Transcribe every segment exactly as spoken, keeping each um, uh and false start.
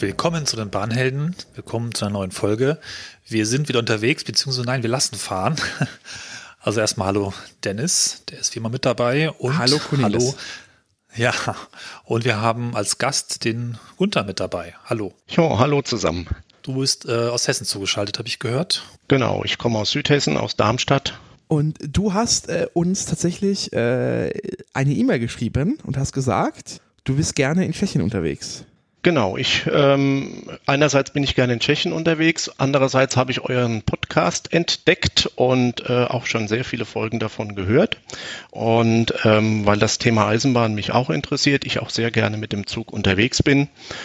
Willkommen zu den Bahnhelden, willkommen zu einer neuen Folge. Wir sind wieder unterwegs, beziehungsweise nein, wir lassen fahren. Also erstmal hallo Dennis, der ist wie immer mit dabei. Und hallo Cornelis. Hallo, ja, und wir haben als Gast den Gunther mit dabei. Hallo. Jo, hallo zusammen. Du bist äh, aus Hessen zugeschaltet, habe ich gehört. Genau, ich komme aus Südhessen, aus Darmstadt. Und du hast äh, uns tatsächlich äh, eine E-Mail geschrieben und hast gesagt, du bist gerne in Tschechien unterwegs. Genau, ich ähm, einerseits bin ich gerne in Tschechien unterwegs, andererseits habe ich euren Podcast entdeckt und äh, auch schon sehr viele Folgen davon gehört. Und ähm, weil das Thema Eisenbahn mich auch interessiert, ich auch sehr gerne mit dem Zug unterwegs bin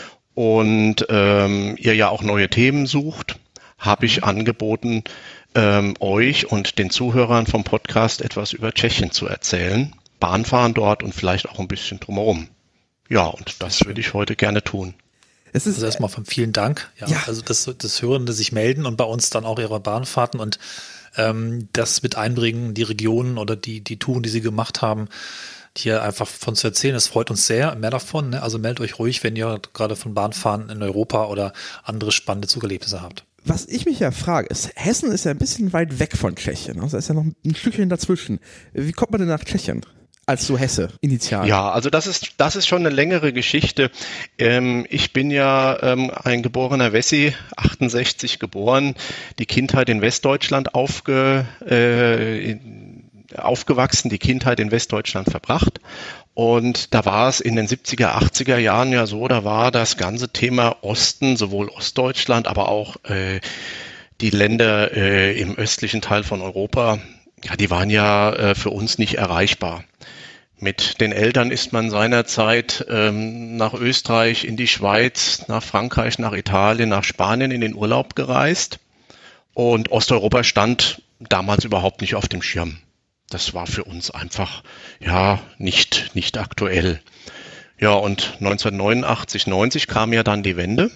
und ähm, ihr ja auch neue Themen sucht, habe ich angeboten, ähm, euch und den Zuhörern vom Podcast etwas über Tschechien zu erzählen, Bahnfahren dort und vielleicht auch ein bisschen drumherum. Ja, und das würde ich heute gerne tun. Es ist also erstmal von vielen Dank. Ja, ja. Also das, das Hörende sich melden und bei uns dann auch ihre Bahnfahrten und ähm, das mit einbringen, die Regionen oder die, die Touren, die sie gemacht haben, hier einfach von zu erzählen. Das freut uns sehr. Mehr davon. Ne? Also meldet euch ruhig, wenn ihr gerade von Bahnfahren in Europa oder andere spannende Zugerlebnisse habt. Was ich mich ja frage, ist, Hessen ist ja ein bisschen weit weg von Tschechien. Also ist ja noch ein Stückchen dazwischen. Wie kommt man denn nach Tschechien? Als so Hesse, initial. Ja, also das ist das ist schon eine längere Geschichte. Ähm, ich bin ja ähm, ein geborener Wessi, achtundsechzig geboren, die Kindheit in Westdeutschland aufge, äh, in, aufgewachsen, die Kindheit in Westdeutschland verbracht. Und da war es in den siebziger, achtziger Jahren ja so, da war das ganze Thema Osten, sowohl Ostdeutschland, aber auch äh, die Länder äh, im östlichen Teil von Europa, ja, die waren ja äh, für uns nicht erreichbar. Mit den Eltern ist man seinerzeit ähm, nach Österreich, in die Schweiz, nach Frankreich, nach Italien, nach Spanien in den Urlaub gereist. Und Osteuropa stand damals überhaupt nicht auf dem Schirm. Das war für uns einfach ja nicht nicht aktuell. Ja, und neunzehnhundertneunundachtzig, neunzig kam ja dann die Wende.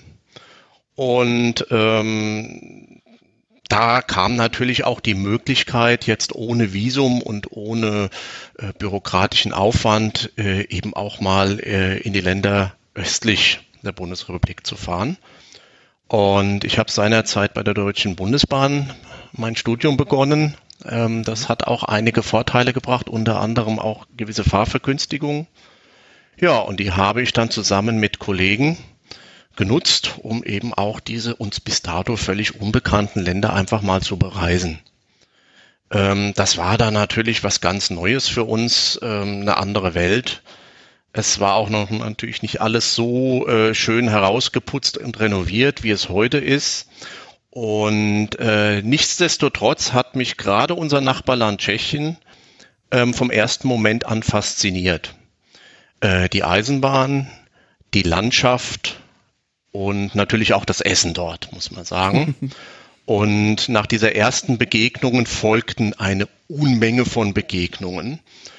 Und ähm, da kam natürlich auch die Möglichkeit, jetzt ohne Visum und ohne äh, bürokratischen Aufwand äh, eben auch mal äh, in die Länder östlich der Bundesrepublik zu fahren. Und ich habe seinerzeit bei der Deutschen Bundesbahn mein Studium begonnen. Ähm, das hat auch einige Vorteile gebracht, unter anderem auch gewisse Fahrvergünstigungen. Ja, und die habe ich dann zusammen mit Kollegen genutzt, um eben auch diese uns bis dato völlig unbekannten Länder einfach mal zu bereisen. Ähm, das war dann natürlich was ganz Neues für uns, ähm, eine andere Welt. Es war auch noch natürlich nicht alles so äh, schön herausgeputzt und renoviert, wie es heute ist. Und äh, nichtsdestotrotz hat mich gerade unser Nachbarland Tschechien ähm, vom ersten Moment an fasziniert. Äh, die Eisenbahn, die Landschaft, und natürlich auch das Essen dort, muss man sagen. Und nach dieser ersten Begegnungen folgten eine Unmenge von Begegnungen.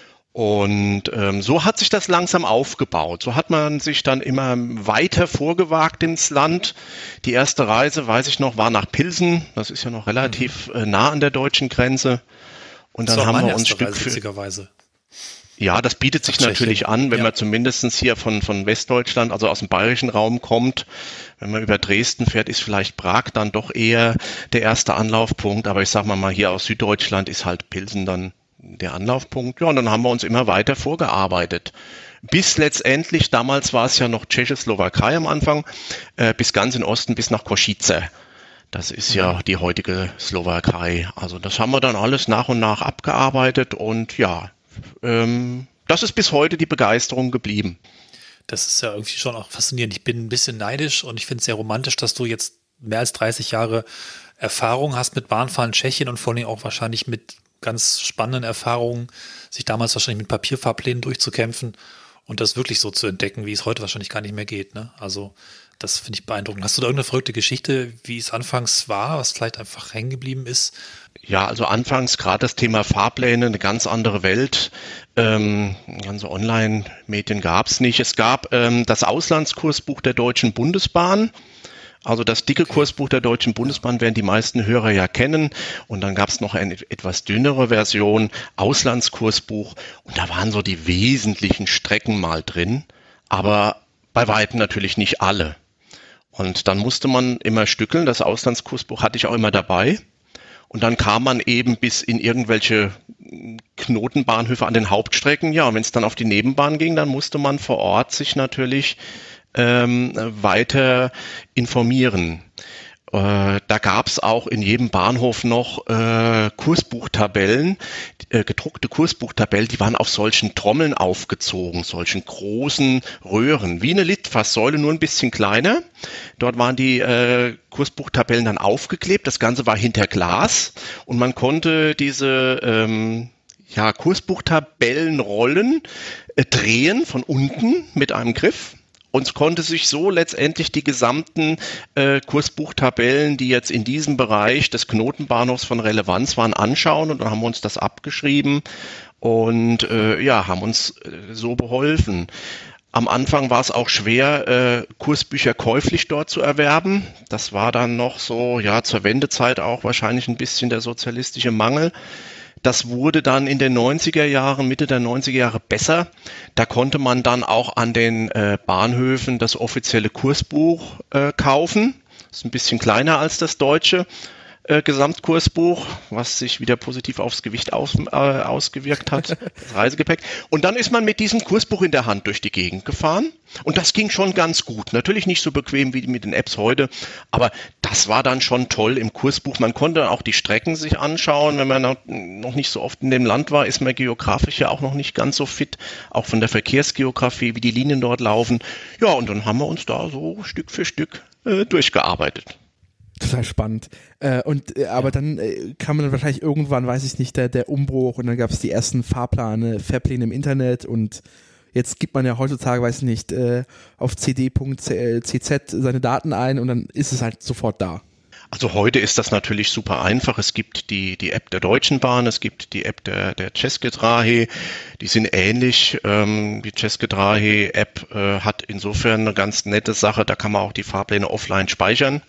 Und ähm, so hat sich das langsam aufgebaut. So hat man sich dann immer weiter vorgewagt ins Land. Die erste Reise, weiß ich noch, war nach Pilsen. Das ist ja noch relativ äh, nah an der deutschen Grenze. Und dann haben wir uns Stück für witzigerweise. Ja, das bietet sich natürlich an, wenn ja. man zumindestens hier von, von Westdeutschland, also aus dem bayerischen Raum kommt. Wenn man über Dresden fährt, ist vielleicht Prag dann doch eher der erste Anlaufpunkt. Aber ich sag mal mal, hier aus Süddeutschland ist halt Pilsen dann der Anlaufpunkt. Ja, und dann haben wir uns immer weiter vorgearbeitet. Bis letztendlich, damals war es ja noch Tschechoslowakei am Anfang, äh, bis ganz in Osten, bis nach Košice. Das ist ja die heutige Slowakei. Also das haben wir dann alles nach und nach abgearbeitet und ja, Ähm, das ist bis heute die Begeisterung geblieben. Das ist ja irgendwie schon auch faszinierend. Ich bin ein bisschen neidisch und ich finde es sehr romantisch, dass du jetzt mehr als dreißig Jahre Erfahrung hast mit Bahnfahren in Tschechien und vor allem auch wahrscheinlich mit ganz spannenden Erfahrungen, sich damals wahrscheinlich mit Papierfahrplänen durchzukämpfen und das wirklich so zu entdecken, wie es heute wahrscheinlich gar nicht mehr geht. Ne? Also das finde ich beeindruckend. Hast du da irgendeine verrückte Geschichte, wie es anfangs war, was vielleicht einfach hängen geblieben ist? Ja, also anfangs gerade das Thema Fahrpläne, eine ganz andere Welt. Ähm, ganze Online-Medien gab es nicht. Es gab ähm, das Auslandskursbuch der Deutschen Bundesbahn. Also das dicke Kursbuch der Deutschen Bundesbahn werden die meisten Hörer ja kennen. Und dann gab es noch eine etwas dünnere Version, Auslandskursbuch. Und da waren so die wesentlichen Strecken mal drin, aber bei weitem natürlich nicht alle. Und dann musste man immer stückeln, das Auslandskursbuch hatte ich auch immer dabei. Und dann kam man eben bis in irgendwelche Knotenbahnhöfe an den Hauptstrecken. Ja, und wenn es dann auf die Nebenbahn ging, dann musste man vor Ort sich natürlich ähm, weiter informieren. Äh, da gab es auch in jedem Bahnhof noch äh, Kursbuchtabellen, äh, gedruckte Kursbuchtabellen, die waren auf solchen Trommeln aufgezogen, solchen großen Röhren, wie eine Litfaßsäule, nur ein bisschen kleiner. Dort waren die äh, Kursbuchtabellen dann aufgeklebt, das Ganze war hinter Glas und man konnte diese ähm, ja, Kursbuchtabellenrollen äh, drehen von unten mit einem Griff. Und konnte sich so letztendlich die gesamten äh, Kursbuchtabellen, die jetzt in diesem Bereich des Knotenbahnhofs von Relevanz waren, anschauen. Und dann haben wir uns das abgeschrieben und äh, ja, haben uns äh, so beholfen. Am Anfang war es auch schwer, äh, Kursbücher käuflich dort zu erwerben. Das war dann noch so, ja, zur Wendezeit auch wahrscheinlich ein bisschen der sozialistische Mangel. Das wurde dann in den neunziger Jahren, Mitte der neunziger Jahre besser. Da konnte man dann auch an den äh, Bahnhöfen das offizielle Kursbuch äh, kaufen. Das ist ein bisschen kleiner als das deutsche äh, Gesamtkursbuch, was sich wieder positiv aufs Gewicht aus, äh, ausgewirkt hat, das Reisegepäck. Und dann ist man mit diesem Kursbuch in der Hand durch die Gegend gefahren. Und das ging schon ganz gut. Natürlich nicht so bequem wie mit den Apps heute, aber das war dann schon toll im Kursbuch. Man konnte auch die Strecken sich anschauen. Wenn man noch nicht so oft in dem Land war, ist man geografisch ja auch noch nicht ganz so fit, auch von der Verkehrsgeografie, wie die Linien dort laufen. Ja, und dann haben wir uns da so Stück für Stück äh, durchgearbeitet. Total spannend. Äh, und äh, aber dann äh, kam dann wahrscheinlich irgendwann, weiß ich nicht, der, der Umbruch und dann gab es die ersten Fahrpläne, Fahrpläne im Internet und jetzt gibt man ja heutzutage, weiß ich nicht, äh, auf c d punkt c z seine Daten ein und dann ist es halt sofort da. Also heute ist das natürlich super einfach. Es gibt die, die App der Deutschen Bahn, es gibt die App der, der České dráhy. Die sind ähnlich. Ähm, die České dráhy App äh, hat insofern eine ganz nette Sache. Da kann man auch die Fahrpläne offline speichern.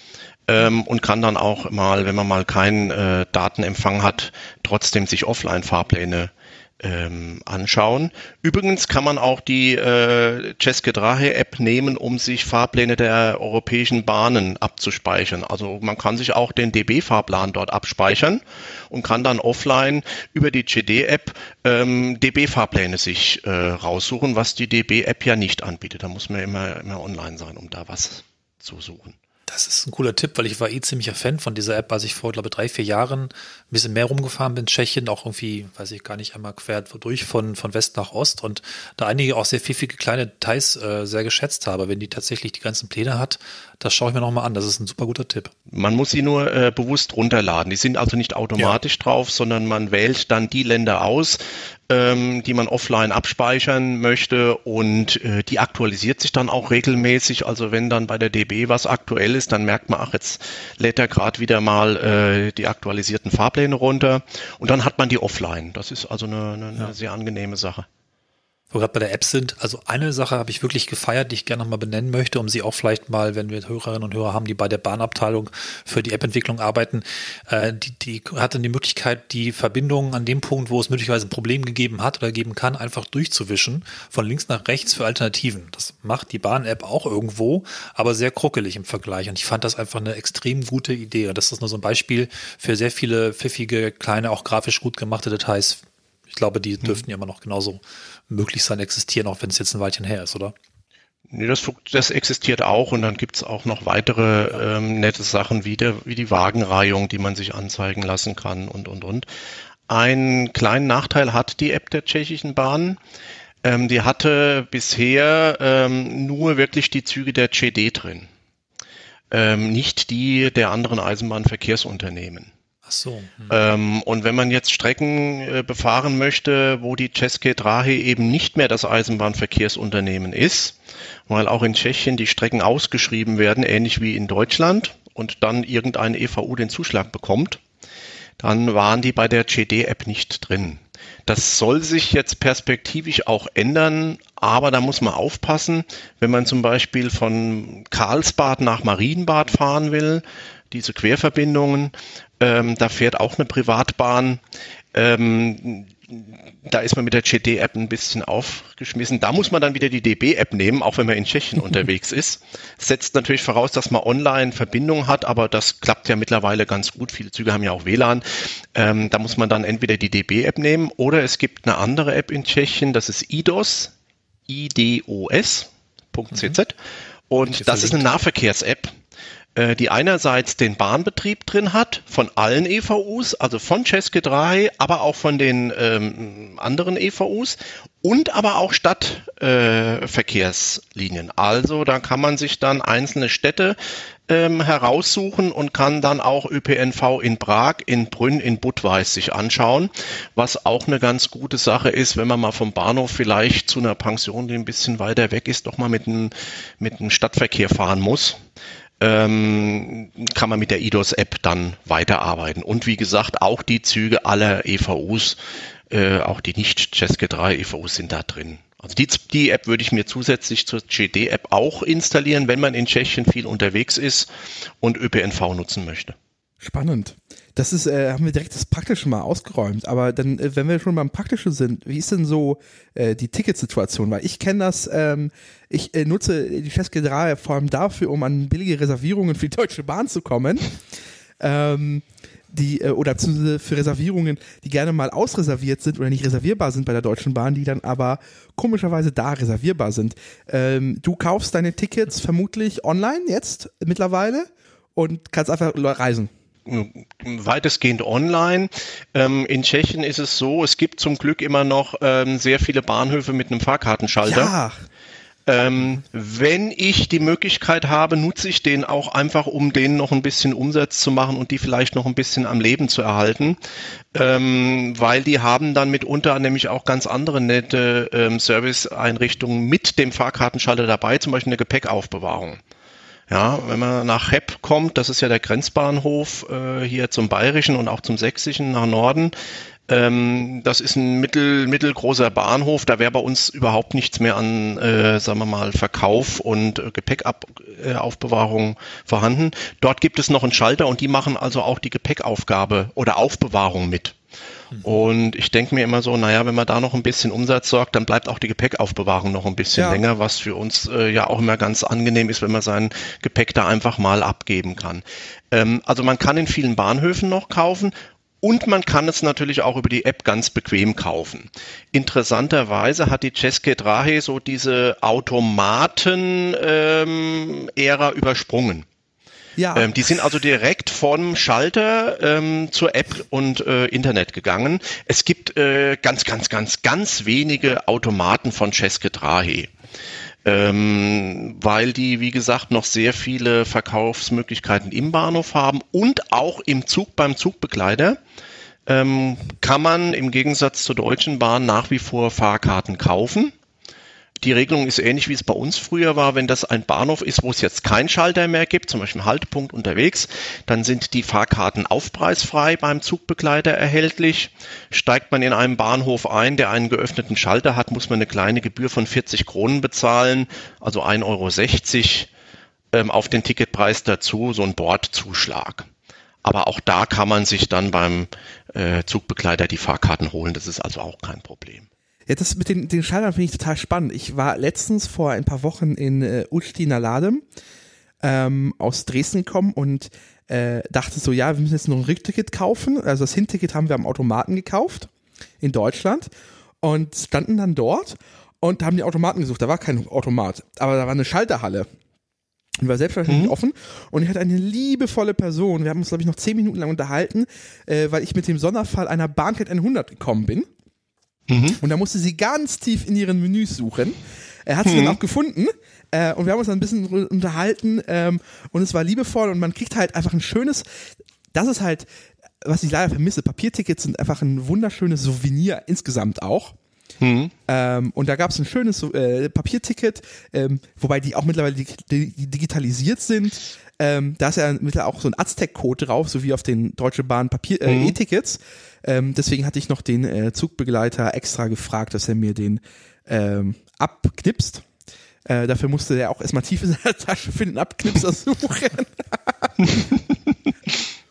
Ähm, und kann dann auch mal, wenn man mal keinen äh, Datenempfang hat, trotzdem sich Offline-Fahrpläne ähm, anschauen. Übrigens kann man auch die äh, České dráhy App nehmen, um sich Fahrpläne der europäischen Bahnen abzuspeichern. Also man kann sich auch den D B-Fahrplan dort abspeichern und kann dann offline über die C D-App ähm, D B-Fahrpläne sich äh, raussuchen, was die D B-App ja nicht anbietet. Da muss man immer, immer online sein, um da was zu suchen. Das ist ein cooler Tipp, weil ich war eh ziemlicher Fan von dieser App, als ich vor, glaube ich, drei, vier Jahren ein bisschen mehr rumgefahren bin in Tschechien, auch irgendwie, weiß ich gar nicht, einmal quer durch von, von West nach Ost und da einige auch sehr pfiffige kleine Details äh, sehr geschätzt habe. Wenn die tatsächlich die ganzen Pläne hat, das schaue ich mir nochmal an. Das ist ein super guter Tipp. Man muss sie nur äh, bewusst runterladen. Die sind also nicht automatisch ja. drauf, sondern man wählt dann die Länder aus, ähm, die man offline abspeichern möchte und äh, die aktualisiert sich dann auch regelmäßig. Also wenn dann bei der D B was aktuell ist, dann merkt man, ach, jetzt lädt er gerade wieder mal äh, die aktualisierten Fahrpläne runter und dann hat man die offline. Das ist also eine, eine, ja. eine sehr angenehme Sache. Wo wir gerade bei der App sind, also eine Sache habe ich wirklich gefeiert, die ich gerne nochmal benennen möchte, um sie auch vielleicht mal, wenn wir Hörerinnen und Hörer haben, die bei der Bahnabteilung für die App-Entwicklung arbeiten, äh, die, die hatte die Möglichkeit, die Verbindungen an dem Punkt, wo es möglicherweise ein Problem gegeben hat oder geben kann, einfach durchzuwischen, von links nach rechts für Alternativen. Das macht die Bahn-App auch irgendwo, aber sehr kruckelig im Vergleich. Und ich fand das einfach eine extrem gute Idee. Und das ist nur so ein Beispiel für sehr viele pfiffige, kleine, auch grafisch gut gemachte Details. Ich glaube, die dürften ja immer noch genauso möglich sein, existieren, auch wenn es jetzt ein Weilchen her ist, oder? Nee, das, das existiert auch und dann gibt es auch noch weitere ja. ähm, nette Sachen wie, der, wie die Wagenreihung, die man sich anzeigen lassen kann und, und, und. Einen kleinen Nachteil hat die App der tschechischen Bahn. Ähm, die hatte bisher ähm, nur wirklich die Züge der C D drin, ähm, nicht die der anderen Eisenbahnverkehrsunternehmen. Ach so. Hm. Ähm, und wenn man jetzt Strecken äh, befahren möchte, wo die České dráhy eben nicht mehr das Eisenbahnverkehrsunternehmen ist, weil auch in Tschechien die Strecken ausgeschrieben werden, ähnlich wie in Deutschland, und dann irgendein E V U den Zuschlag bekommt, dann waren die bei der C D-App nicht drin. Das soll sich jetzt perspektivisch auch ändern, aber da muss man aufpassen, wenn man zum Beispiel von Karlsbad nach Marienbad fahren will, diese Querverbindungen, ähm, da fährt auch eine Privatbahn, ähm, da ist man mit der G D-App ein bisschen aufgeschmissen. Da muss man dann wieder die D B-App nehmen, auch wenn man in Tschechien unterwegs ist. Setzt natürlich voraus, dass man online Verbindung hat, aber das klappt ja mittlerweile ganz gut. Viele Züge haben ja auch W L A N. Ähm, da muss man dann entweder die D B-App nehmen oder es gibt eine andere App in Tschechien, das ist I D O S, I D O S Punkt C Z. Und das ist eine Nahverkehrs-App, die einerseits den Bahnbetrieb drin hat, von allen E V Us, also von České dráhy, aber auch von den ähm, anderen E V Us und aber auch Stadtverkehrslinien. Äh, also da kann man sich dann einzelne Städte ähm, heraussuchen und kann dann auch Ö P N V in Prag, in Brünn, in Budweis sich anschauen, was auch eine ganz gute Sache ist, wenn man mal vom Bahnhof vielleicht zu einer Pension, die ein bisschen weiter weg ist, doch mal mit einem mit einem Stadtverkehr fahren muss. Ähm, kann man mit der I D O S-App dann weiterarbeiten. Und wie gesagt, auch die Züge aller E V Us, äh, auch die nicht České dráhy E V Us sind da drin. Also die, die App würde ich mir zusätzlich zur G D-App auch installieren, wenn man in Tschechien viel unterwegs ist und Ö P N V nutzen möchte. Spannend. Das ist, äh, haben wir direkt das Praktische mal ausgeräumt. Aber dann, äh, wenn wir schon beim Praktischen sind, wie ist denn so äh, die Ticketsituation? Weil ich kenne das, ähm, ich äh, nutze die České dráhy vor allem dafür, um an billige Reservierungen für die Deutsche Bahn zu kommen. Ähm, die, äh, oder zu, für Reservierungen, die gerne mal ausreserviert sind oder nicht reservierbar sind bei der Deutschen Bahn, die dann aber komischerweise da reservierbar sind. Ähm, du kaufst deine Tickets vermutlich online jetzt mittlerweile und kannst einfach reisen. Weitestgehend online. Ähm, in Tschechien ist es so, es gibt zum Glück immer noch ähm, sehr viele Bahnhöfe mit einem Fahrkartenschalter. Ja. Ähm, wenn ich die Möglichkeit habe, nutze ich den auch einfach, um denen noch ein bisschen Umsatz zu machen und die vielleicht noch ein bisschen am Leben zu erhalten, ähm, weil die haben dann mitunter nämlich auch ganz andere nette ähm, Serviceeinrichtungen mit dem Fahrkartenschalter dabei, zum Beispiel eine Gepäckaufbewahrung. Ja, wenn man nach Cheb kommt, das ist ja der Grenzbahnhof äh, hier zum Bayerischen und auch zum Sächsischen nach Norden. Ähm, das ist ein mittel, mittelgroßer Bahnhof, da wäre bei uns überhaupt nichts mehr an, äh, sagen wir mal, Verkauf und äh, Gepäckaufbewahrung vorhanden. Dort gibt es noch einen Schalter und die machen also auch die Gepäckaufgabe oder Aufbewahrung mit. Und ich denke mir immer so, naja, wenn man da noch ein bisschen Umsatz sorgt, dann bleibt auch die Gepäckaufbewahrung noch ein bisschen ja. länger, was für uns äh, ja auch immer ganz angenehm ist, wenn man sein Gepäck da einfach mal abgeben kann. Ähm, also man kann in vielen Bahnhöfen noch kaufen. Und man kann es natürlich auch über die App ganz bequem kaufen. Interessanterweise hat die České dráhy so diese Automaten-Ära ähm, übersprungen. Ja. Ähm, die sind also direkt vom Schalter ähm, zur App und äh, Internet gegangen. Es gibt äh, ganz, ganz, ganz, ganz wenige Automaten von České dráhy. Ähm, weil die, wie gesagt, noch sehr viele Verkaufsmöglichkeiten im Bahnhof haben und auch im Zug beim Zugbegleiter ähm, kann man im Gegensatz zur Deutschen Bahn nach wie vor Fahrkarten kaufen. Die Regelung ist ähnlich, wie es bei uns früher war. Wenn das ein Bahnhof ist, wo es jetzt keinen Schalter mehr gibt, zum Beispiel einen Haltepunkt unterwegs, dann sind die Fahrkarten aufpreisfrei beim Zugbegleiter erhältlich. Steigt man in einem Bahnhof ein, der einen geöffneten Schalter hat, muss man eine kleine Gebühr von vierzig Kronen bezahlen, also ein Euro sechzig ähm, auf den Ticketpreis dazu, so ein Bordzuschlag. Aber auch da kann man sich dann beim äh, Zugbegleiter die Fahrkarten holen. Das ist also auch kein Problem. Ja, das mit den, den Schaltern finde ich total spannend. Ich war letztens vor ein paar Wochen in äh, Ústí nad Labem ähm, aus Dresden gekommen und äh, dachte so, ja, wir müssen jetzt noch ein Rückticket kaufen. Also das Hinticket haben wir am Automaten gekauft in Deutschland und standen dann dort und haben die Automaten gesucht. Da war kein Automat, aber da war eine Schalterhalle. Und war selbstverständlich mhm. offen und ich hatte eine liebevolle Person. Wir haben uns, glaube ich, noch zehn Minuten lang unterhalten, äh, weil ich mit dem Sonderfall einer Bahncard hundert gekommen bin. Mhm. Und da musste sie ganz tief in ihren Menüs suchen. Er hat sie mhm. dann auch gefunden äh, und wir haben uns dann ein bisschen unterhalten ähm, und es war liebevoll und man kriegt halt einfach ein schönes, das ist halt, was ich leider vermisse, Papiertickets sind einfach ein wunderschönes Souvenir insgesamt auch. Mhm. Ähm, und da gab es ein schönes äh, Papierticket, ähm, wobei die auch mittlerweile dig- dig- digitalisiert sind. Ähm, da ist ja mittlerweile auch so ein Aztec-Code drauf, so wie auf den Deutsche Bahn Papier äh, mhm. E-Tickets. Ähm, deswegen hatte ich noch den äh, Zugbegleiter extra gefragt, dass er mir den ähm, abknipst. Äh, dafür musste der auch erstmal tief in seiner Tasche für den Abknipser suchen.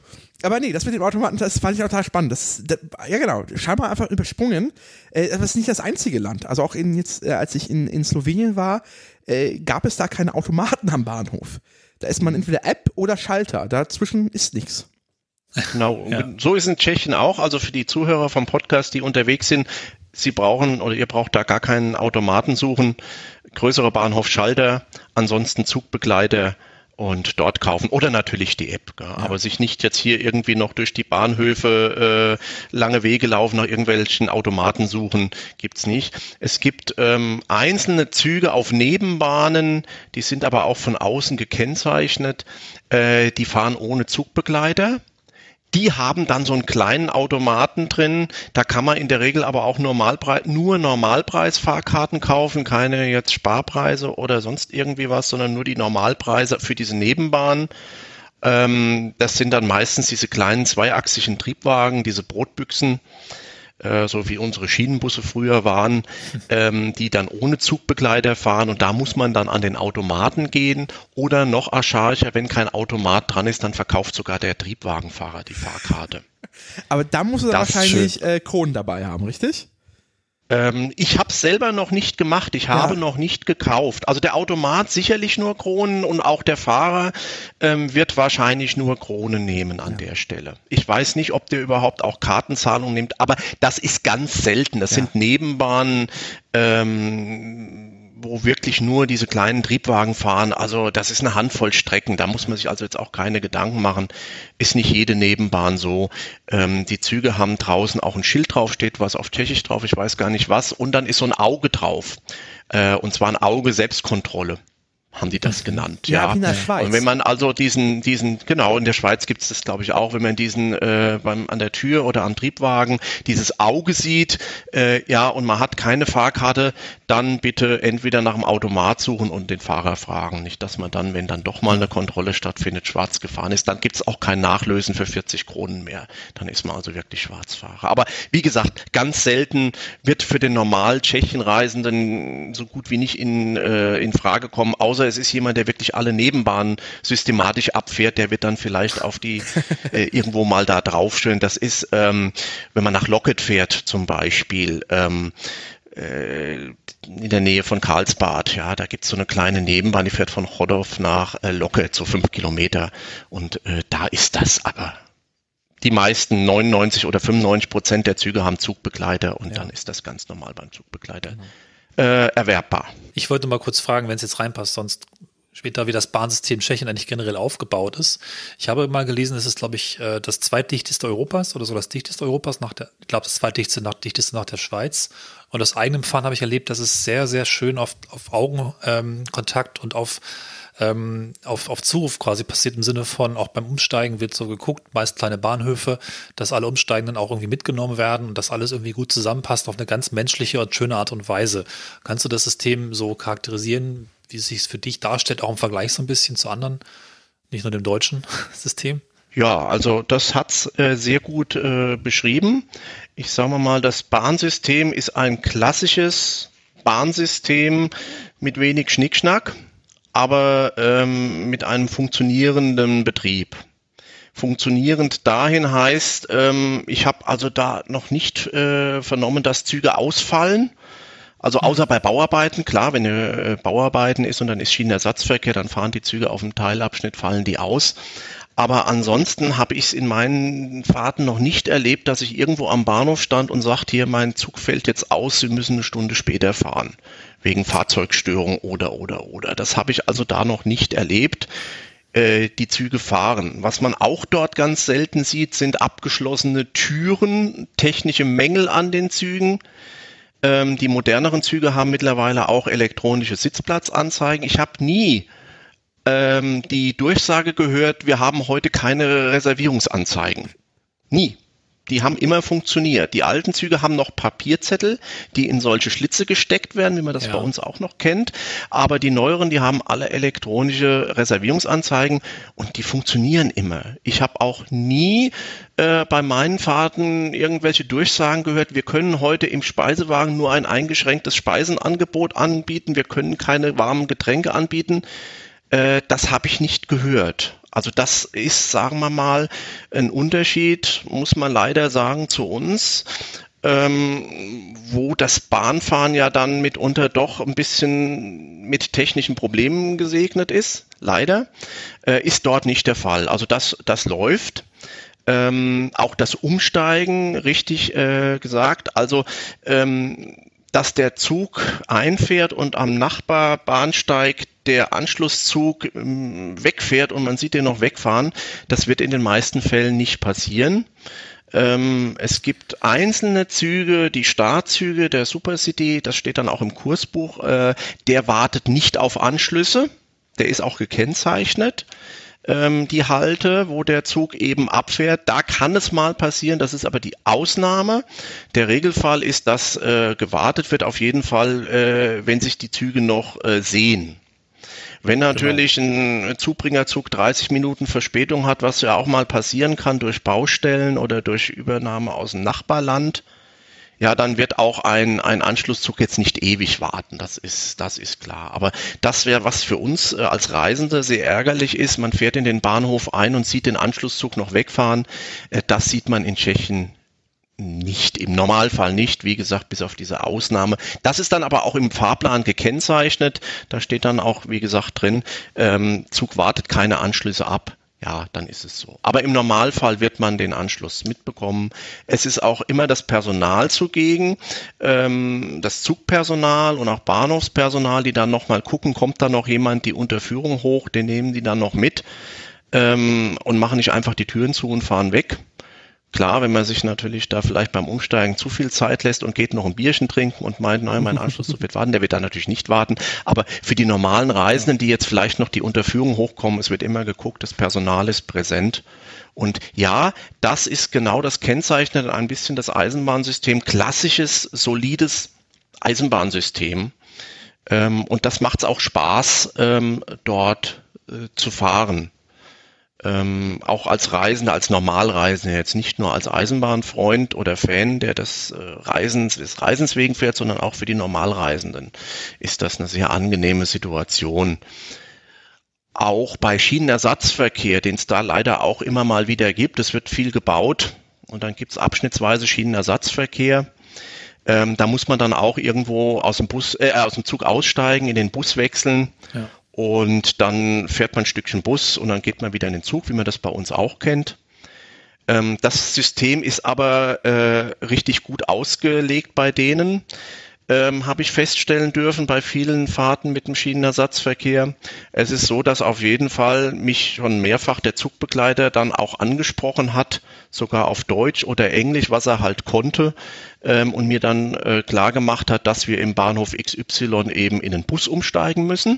aber nee, das mit dem Automaten, das fand ich auch total spannend. Das, das, ja genau, scheinbar einfach übersprungen. Äh, das ist nicht das einzige Land. Also auch in jetzt, äh, als ich in, in Slowenien war, äh, gab es da keine Automaten am Bahnhof. Da ist man entweder App oder Schalter. Dazwischen ist nichts. Genau, Ja. so ist es in Tschechien auch. Also für die Zuhörer vom Podcast, die unterwegs sind, sie brauchen oder ihr braucht da gar keinen Automaten suchen. Größere Bahnhofschalter, ansonsten Zugbegleiter und dort kaufen oder natürlich die App. Gell? Ja. Aber sich nicht jetzt hier irgendwie noch durch die Bahnhöfe äh, lange Wege laufen, nach irgendwelchen Automaten suchen, gibt's nicht. Es gibt ähm, einzelne Züge auf Nebenbahnen, die sind aber auch von außen gekennzeichnet. Äh, die fahren ohne Zugbegleiter. Die haben dann so einen kleinen Automaten drin, da kann man in der Regel aber auch Normalpreis, nur Normalpreisfahrkarten kaufen, keine jetzt Sparpreise oder sonst irgendwie was, sondern nur die Normalpreise für diese Nebenbahn. Ähm, das sind dann meistens diese kleinen zweiachsigen Triebwagen, diese Brotbüchsen, äh, so wie unsere Schienenbusse früher waren, ähm, die dann ohne Zugbegleiter fahren und da muss man dann an den Automaten gehen oder noch archaischer, wenn kein Automat dran ist, dann verkauft sogar der Triebwagenfahrer die Fahrkarte. Aber da muss er Das wahrscheinlich äh, Kronen dabei haben, richtig? Ähm, ich habe es selber noch nicht gemacht, ich habe Ja. noch nicht gekauft. Also der Automat sicherlich nur Kronen und auch der Fahrer ähm, wird wahrscheinlich nur Kronen nehmen an ja. der Stelle. Ich weiß nicht, ob der überhaupt auch Kartenzahlung nimmt, aber das ist ganz selten. Das ja. sind Nebenbahnen, ähm, wo wirklich nur diese kleinen Triebwagen fahren. Also das ist eine Handvoll Strecken. Da muss man sich also jetzt auch keine Gedanken machen. Ist nicht jede Nebenbahn so. Ähm, die Züge haben draußen auch ein Schild drauf, steht was auf Tschechisch drauf, ich weiß gar nicht was. Und dann ist so ein Auge drauf. Äh, und zwar ein Auge Selbstkontrolle. Haben die das genannt, ja. ja. Wie in der Schweiz. Und wenn man also diesen, diesen, genau, in der Schweiz gibt es das, glaube ich, auch, wenn man diesen äh, beim an der Tür oder am Triebwagen dieses Auge sieht, äh, ja, und man hat keine Fahrkarte, dann bitte entweder nach dem Automat suchen und den Fahrer fragen. Nicht, dass man dann, wenn dann doch mal eine Kontrolle stattfindet, schwarz gefahren ist, dann gibt es auch kein Nachlösen für vierzig Kronen mehr. Dann ist man also wirklich Schwarzfahrer. Aber wie gesagt, ganz selten wird für den normal Tschechenreisenden so gut wie nicht in, äh, in Frage kommen, außer es ist jemand, der wirklich alle Nebenbahnen systematisch abfährt, der wird dann vielleicht auf die äh, irgendwo mal da draufstellen. Das ist, ähm, wenn man nach Loket fährt zum Beispiel, ähm, äh, in der Nähe von Karlsbad, ja, da gibt's so eine kleine Nebenbahn, die fährt von Chodov nach äh, Loket, so fünf Kilometer und äh, da ist das aber. Die meisten, neunundneunzig oder fünfundneunzig Prozent der Züge haben Zugbegleiter und ja. dann ist das ganz normal beim Zugbegleiter. Genau. Äh, erwerbbar. Ich wollte mal kurz fragen, wenn es jetzt reinpasst, sonst später, wie das Bahnsystem Tschechien eigentlich generell aufgebaut ist. Ich habe mal gelesen, es ist, glaube ich, das zweitdichteste Europas oder so das dichteste Europas nach der, ich glaube, das zweitdichteste nach, dichteste nach der Schweiz. Und aus eigenem Fahren habe ich erlebt, dass es sehr, sehr schön auf, auf Augenkontakt ähm, und auf Ähm, auf, auf Zuruf quasi passiert im Sinne von, auch beim Umsteigen wird so geguckt, meist kleine Bahnhöfe, dass alle Umsteigenden auch irgendwie mitgenommen werden und dass alles irgendwie gut zusammenpasst auf eine ganz menschliche und schöne Art und Weise. Kannst du das System so charakterisieren, wie es sich für dich darstellt, auch im Vergleich so ein bisschen zu anderen, nicht nur dem deutschen System? Ja, also das hat's äh, sehr gut äh, beschrieben. Ich sage mal, das Bahnsystem ist ein klassisches Bahnsystem mit wenig Schnickschnack, aber ähm, mit einem funktionierenden Betrieb. Funktionierend dahin heißt, ähm, ich habe also da noch nicht äh, vernommen, dass Züge ausfallen. Also außer bei Bauarbeiten, klar, wenn eine äh, Bauarbeiten ist und dann ist Schienenersatzverkehr, dann fahren die Züge auf dem Teilabschnitt, fallen die aus. Aber ansonsten habe ich es in meinen Fahrten noch nicht erlebt, dass ich irgendwo am Bahnhof stand und sagt, hier, mein Zug fällt jetzt aus, Sie müssen eine Stunde später fahren, wegen Fahrzeugstörung oder, oder, oder. Das habe ich also da noch nicht erlebt. Äh, die Züge fahren. Was man auch dort ganz selten sieht, sind abgeschlossene Türen, technische Mängel an den Zügen. Ähm, die moderneren Züge haben mittlerweile auch elektronische Sitzplatzanzeigen. Ich habe nie ähm, die Durchsage gehört, wir haben heute keine Reservierungsanzeigen. Nie. Die haben immer funktioniert. Die alten Züge haben noch Papierzettel, die in solche Schlitze gesteckt werden, wie man das ja. bei uns auch noch kennt. Aber die neueren, die haben alle elektronische Reservierungsanzeigen und die funktionieren immer. Ich habe auch nie äh, bei meinen Fahrten irgendwelche Durchsagen gehört, wir können heute im Speisewagen nur ein eingeschränktes Speisenangebot anbieten, wir können keine warmen Getränke anbieten. Äh, das habe ich nicht gehört. Also das ist, sagen wir mal, ein Unterschied, muss man leider sagen, zu uns, ähm, wo das Bahnfahren ja dann mitunter doch ein bisschen mit technischen Problemen gesegnet ist, leider, äh, ist dort nicht der Fall. Also das, das läuft. Ähm, auch das Umsteigen, richtig äh, gesagt, also ähm, dass der Zug einfährt und am Nachbarbahnsteig der Anschlusszug ähm, wegfährt und man sieht den noch wegfahren, das wird in den meisten Fällen nicht passieren. Ähm, es gibt einzelne Züge, die Startzüge der Supercity, das steht dann auch im Kursbuch, äh, der wartet nicht auf Anschlüsse, der ist auch gekennzeichnet. Die Halte, wo der Zug eben abfährt, da kann es mal passieren, das ist aber die Ausnahme. Der Regelfall ist, dass äh, gewartet wird auf jeden Fall, äh, wenn sich die Züge noch äh, sehen. Wenn natürlich genau. ein Zubringerzug dreißig Minuten Verspätung hat, was ja auch mal passieren kann durch Baustellen oder durch Übernahme aus dem Nachbarland, ja, dann wird auch ein, ein Anschlusszug jetzt nicht ewig warten, das ist, das ist klar. Aber das wäre, was für uns äh, als Reisende sehr ärgerlich ist, man fährt in den Bahnhof ein und sieht den Anschlusszug noch wegfahren, äh, das sieht man in Tschechien nicht, im Normalfall nicht, wie gesagt, bis auf diese Ausnahme. Das ist dann aber auch im Fahrplan gekennzeichnet, da steht dann auch, wie gesagt, drin, ähm, Zug wartet keine Anschlüsse ab. Ja, dann ist es so. Aber im Normalfall wird man den Anschluss mitbekommen. Es ist auch immer das Personal zugegen, ähm, das Zugpersonal und auch Bahnhofspersonal, die dann nochmal gucken, kommt da noch jemand die Unterführung hoch, den nehmen die dann noch mit ähm, und machen nicht einfach die Türen zu und fahren weg. Klar, wenn man sich natürlich da vielleicht beim Umsteigen zu viel Zeit lässt und geht noch ein Bierchen trinken und meint, nein, mein Anschlusszug wird warten, der wird da natürlich nicht warten. Aber für die normalen Reisenden, die jetzt vielleicht noch die Unterführung hochkommen, es wird immer geguckt, das Personal ist präsent. Und ja, das ist genau das Kennzeichnet ein bisschen das Eisenbahnsystem, klassisches, solides Eisenbahnsystem. Ähm, und das macht es auch Spaß, ähm, dort äh, zu fahren. Ähm, auch als Reisender, als Normalreisender, jetzt nicht nur als Eisenbahnfreund oder Fan, der das äh, Reisens, des Reisens wegen fährt, sondern auch für die Normalreisenden ist das eine sehr angenehme Situation. Auch bei Schienenersatzverkehr, den es da leider auch immer mal wieder gibt, es wird viel gebaut und dann gibt es abschnittsweise Schienenersatzverkehr. Ähm, da muss man dann auch irgendwo aus dem Bus, äh, aus dem Zug aussteigen, in den Bus wechseln. Ja. Und dann fährt man ein Stückchen Bus und dann geht man wieder in den Zug, wie man das bei uns auch kennt. Ähm, das System ist aber äh, richtig gut ausgelegt bei denen, ähm, habe ich feststellen dürfen bei vielen Fahrten mit dem Schienenersatzverkehr. Es ist so, dass auf jeden Fall mich schon mehrfach der Zugbegleiter dann auch angesprochen hat, sogar auf Deutsch oder Englisch, was er halt konnte, ähm, und mir dann äh, klar gemacht hat, dass wir im Bahnhof X Y eben in den Bus umsteigen müssen.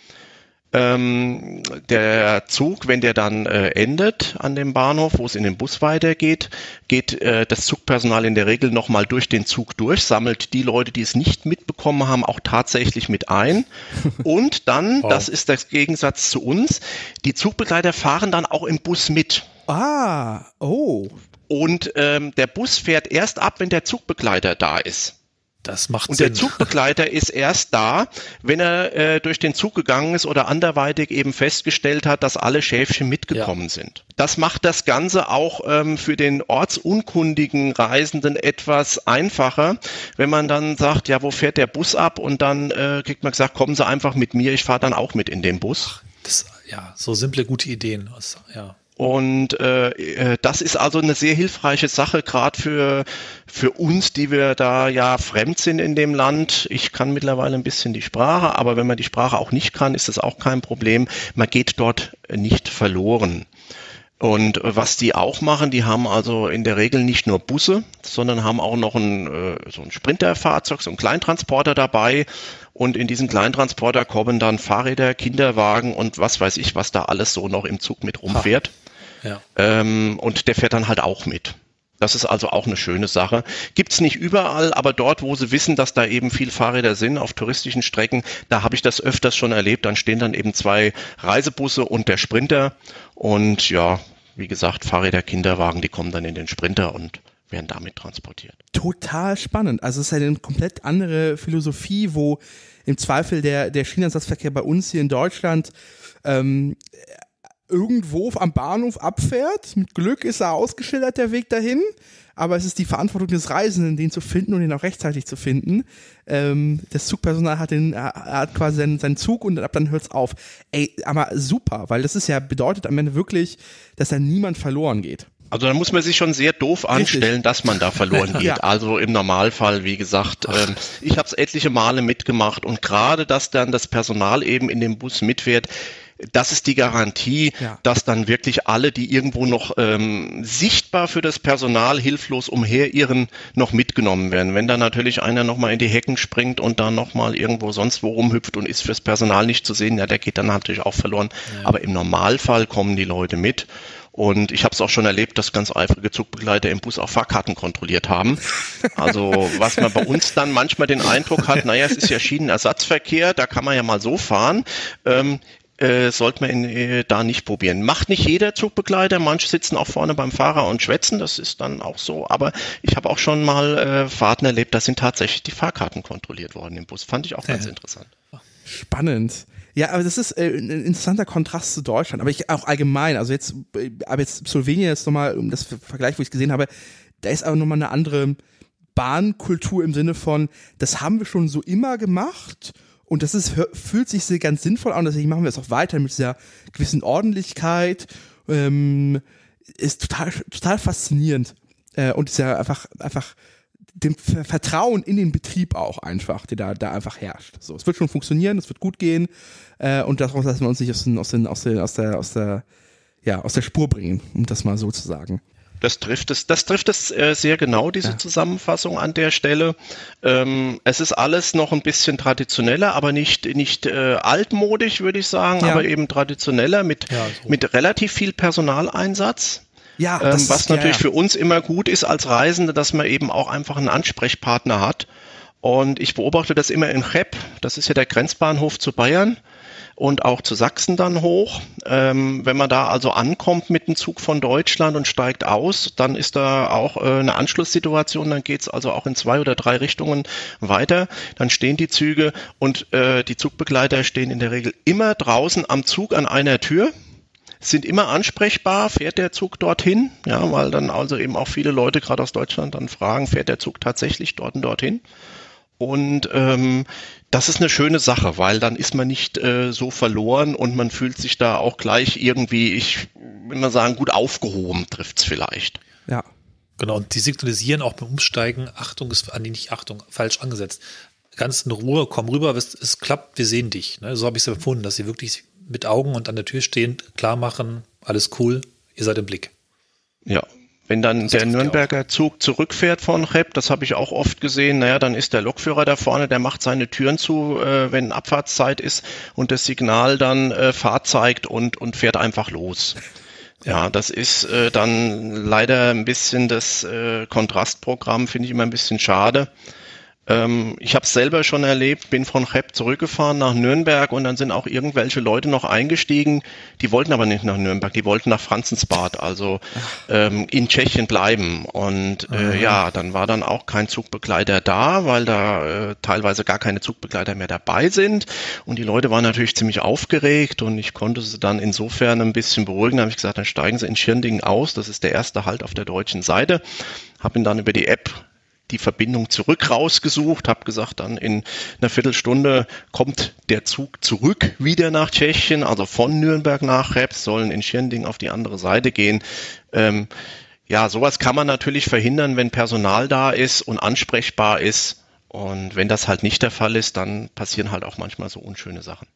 Ähm, der Zug, wenn der dann äh, endet an dem Bahnhof, wo es in den Bus weitergeht, geht äh, das Zugpersonal in der Regel nochmal durch den Zug durch, sammelt die Leute, die es nicht mitbekommen haben, auch tatsächlich mit ein. Und dann, wow. Das ist der Gegensatz zu uns, die Zugbegleiter fahren dann auch im Bus mit. Ah, oh. Und ähm, der Bus fährt erst ab, wenn der Zugbegleiter da ist. Das macht und Sinn. Der Zugbegleiter ist erst da, wenn er äh, durch den Zug gegangen ist oder anderweitig eben festgestellt hat, dass alle Schäfchen mitgekommen ja. sind. Das macht das Ganze auch ähm, für den ortsunkundigen Reisenden etwas einfacher, wenn man dann sagt, ja, wo fährt der Bus ab? Und dann äh, kriegt man gesagt, kommen Sie einfach mit mir, ich fahre dann auch mit in den Bus. Das, ja, so simple, gute Ideen. Das, ja. Und äh, das ist also eine sehr hilfreiche Sache, gerade für für uns, die wir da ja fremd sind in dem Land. Ich kann mittlerweile ein bisschen die Sprache, aber wenn man die Sprache auch nicht kann, ist das auch kein Problem. Man geht dort nicht verloren. Und was die auch machen, die haben also in der Regel nicht nur Busse, sondern haben auch noch ein, äh, so ein Sprinterfahrzeug, so ein Kleintransporter dabei. Und in diesen Kleintransporter kommen dann Fahrräder, Kinderwagen und was weiß ich, was da alles so noch im Zug mit rumfährt. Ja. Ähm, und der fährt dann halt auch mit. Das ist also auch eine schöne Sache. Gibt's nicht überall, aber dort, wo sie wissen, dass da eben viel Fahrräder sind, auf touristischen Strecken, da habe ich das öfters schon erlebt. Dann stehen dann eben zwei Reisebusse und der Sprinter. Und ja, wie gesagt, Fahrräder, Kinderwagen, die kommen dann in den Sprinter und werden damit transportiert. Total spannend. Also es ist eine komplett andere Philosophie, wo im Zweifel der, der Schienenersatzverkehr bei uns hier in Deutschland ähm, irgendwo am Bahnhof abfährt. Mit Glück ist er ausgeschildert, der Weg dahin. Aber es ist die Verantwortung des Reisenden, den zu finden und ihn auch rechtzeitig zu finden. Ähm, das Zugpersonal hat, den, hat quasi seinen, seinen Zug und ab dann hört's auf. Ey, aber super, weil das ist ja, bedeutet am Ende wirklich, dass da niemand verloren geht. Also da muss man sich schon sehr doof anstellen, Richtig. dass man da verloren geht. Ja. Also im Normalfall, wie gesagt, ähm, ich habe es etliche Male mitgemacht und gerade, dass dann das Personal eben in dem Bus mitfährt, das ist die Garantie, ja. dass dann wirklich alle, die irgendwo noch ähm, sichtbar für das Personal hilflos umherirren, noch mitgenommen werden. Wenn da natürlich einer nochmal in die Hecken springt und dann nochmal irgendwo sonst wo rumhüpft und ist fürs Personal nicht zu sehen, ja, der geht dann natürlich auch verloren. Ja. Aber im Normalfall kommen die Leute mit. Und ich habe es auch schon erlebt, dass ganz eifrige Zugbegleiter im Bus auch Fahrkarten kontrolliert haben. Also was man bei uns dann manchmal den Eindruck hat, naja, es ist ja Schienenersatzverkehr, da kann man ja mal so fahren. Ähm, Äh, sollte man in, äh, da nicht probieren. Macht nicht jeder Zugbegleiter, manche sitzen auch vorne beim Fahrer und schwätzen, das ist dann auch so, aber ich habe auch schon mal äh, Fahrten erlebt, da sind tatsächlich die Fahrkarten kontrolliert worden im Bus, fand ich auch ganz ja. interessant. Spannend. Ja, aber das ist äh, ein interessanter Kontrast zu Deutschland, aber ich auch allgemein, also jetzt, aber jetzt Slowenien ist nochmal, um das Vergleich, wo ich es gesehen habe, da ist aber nochmal eine andere Bahnkultur im Sinne von, das haben wir schon so immer gemacht. Und das ist, fühlt sich sehr ganz sinnvoll an, deswegen machen wir es auch weiter mit dieser gewissen Ordentlichkeit. Ähm, ist total, total faszinierend. Äh, und ist ja einfach, einfach dem Vertrauen in den Betrieb auch einfach, der da, da einfach herrscht. So, es wird schon funktionieren, es wird gut gehen. Äh, und daraus lassen wir uns nicht aus, den, aus, den, aus, den, aus der, aus der, ja, aus der Spur bringen, um das mal so zu sagen. Das trifft es, das trifft es äh, sehr genau, diese ja. Zusammenfassung an der Stelle. Ähm, es ist alles noch ein bisschen traditioneller, aber nicht, nicht äh, altmodisch, würde ich sagen, ja. aber eben traditioneller mit, ja, so. mit relativ viel Personaleinsatz. Ja, das ähm, was ist, natürlich ja, ja. für uns immer gut ist als Reisende, dass man eben auch einfach einen Ansprechpartner hat. Und ich beobachte das immer in Cheb, das ist ja der Grenzbahnhof zu Bayern. Und auch zu Sachsen dann hoch. Ähm, wenn man da also ankommt mit dem Zug von Deutschland und steigt aus, dann ist da auch äh, eine Anschlusssituation, dann geht's also auch in zwei oder drei Richtungen weiter. Dann stehen die Züge und äh, die Zugbegleiter stehen in der Regel immer draußen am Zug an einer Tür, sind immer ansprechbar, fährt der Zug dorthin, ja, weil dann also eben auch viele Leute gerade aus Deutschland dann fragen, fährt der Zug tatsächlich dort und dorthin? Und ähm, das ist eine schöne Sache, weil dann ist man nicht äh, so verloren und man fühlt sich da auch gleich irgendwie, ich will mal sagen, gut aufgehoben, trifft's vielleicht. Ja. Genau, und die signalisieren auch beim Umsteigen, Achtung ist, nee, nicht Achtung, falsch angesetzt. Ganz in Ruhe, komm rüber, es, es klappt, wir sehen dich. Ne? So habe ich es empfunden, dass sie wirklich mit Augen und an der Tür stehen, klar machen, alles cool, ihr seid im Blick. Ja. Wenn dann der Nürnberger Zug zurückfährt von Cheb, das habe ich auch oft gesehen, naja, dann ist der Lokführer da vorne, der macht seine Türen zu, äh, wenn Abfahrtszeit ist und das Signal dann äh, Fahrt zeigt und, und fährt einfach los. Ja, das ist äh, dann leider ein bisschen das äh, Kontrastprogramm, finde ich immer ein bisschen schade. Ähm, ich habe es selber schon erlebt, bin von Cheb zurückgefahren nach Nürnberg und dann sind auch irgendwelche Leute noch eingestiegen, die wollten aber nicht nach Nürnberg, die wollten nach Franzensbad, also ähm, in Tschechien bleiben. Und äh, ja, dann war dann auch kein Zugbegleiter da, weil da äh, teilweise gar keine Zugbegleiter mehr dabei sind. Und die Leute waren natürlich ziemlich aufgeregt und ich konnte sie dann insofern ein bisschen beruhigen. Da habe ich gesagt, dann steigen sie in Schirndingen aus, das ist der erste Halt auf der deutschen Seite. Habe ihn dann über die App die Verbindung zurück rausgesucht, habe gesagt, dann in einer Viertelstunde kommt der Zug zurück wieder nach Tschechien, also von Nürnberg nach Cheb, sollen in Schirnding auf die andere Seite gehen. Ähm, ja, sowas kann man natürlich verhindern, wenn Personal da ist und ansprechbar ist. Und wenn das halt nicht der Fall ist, dann passieren halt auch manchmal so unschöne Sachen.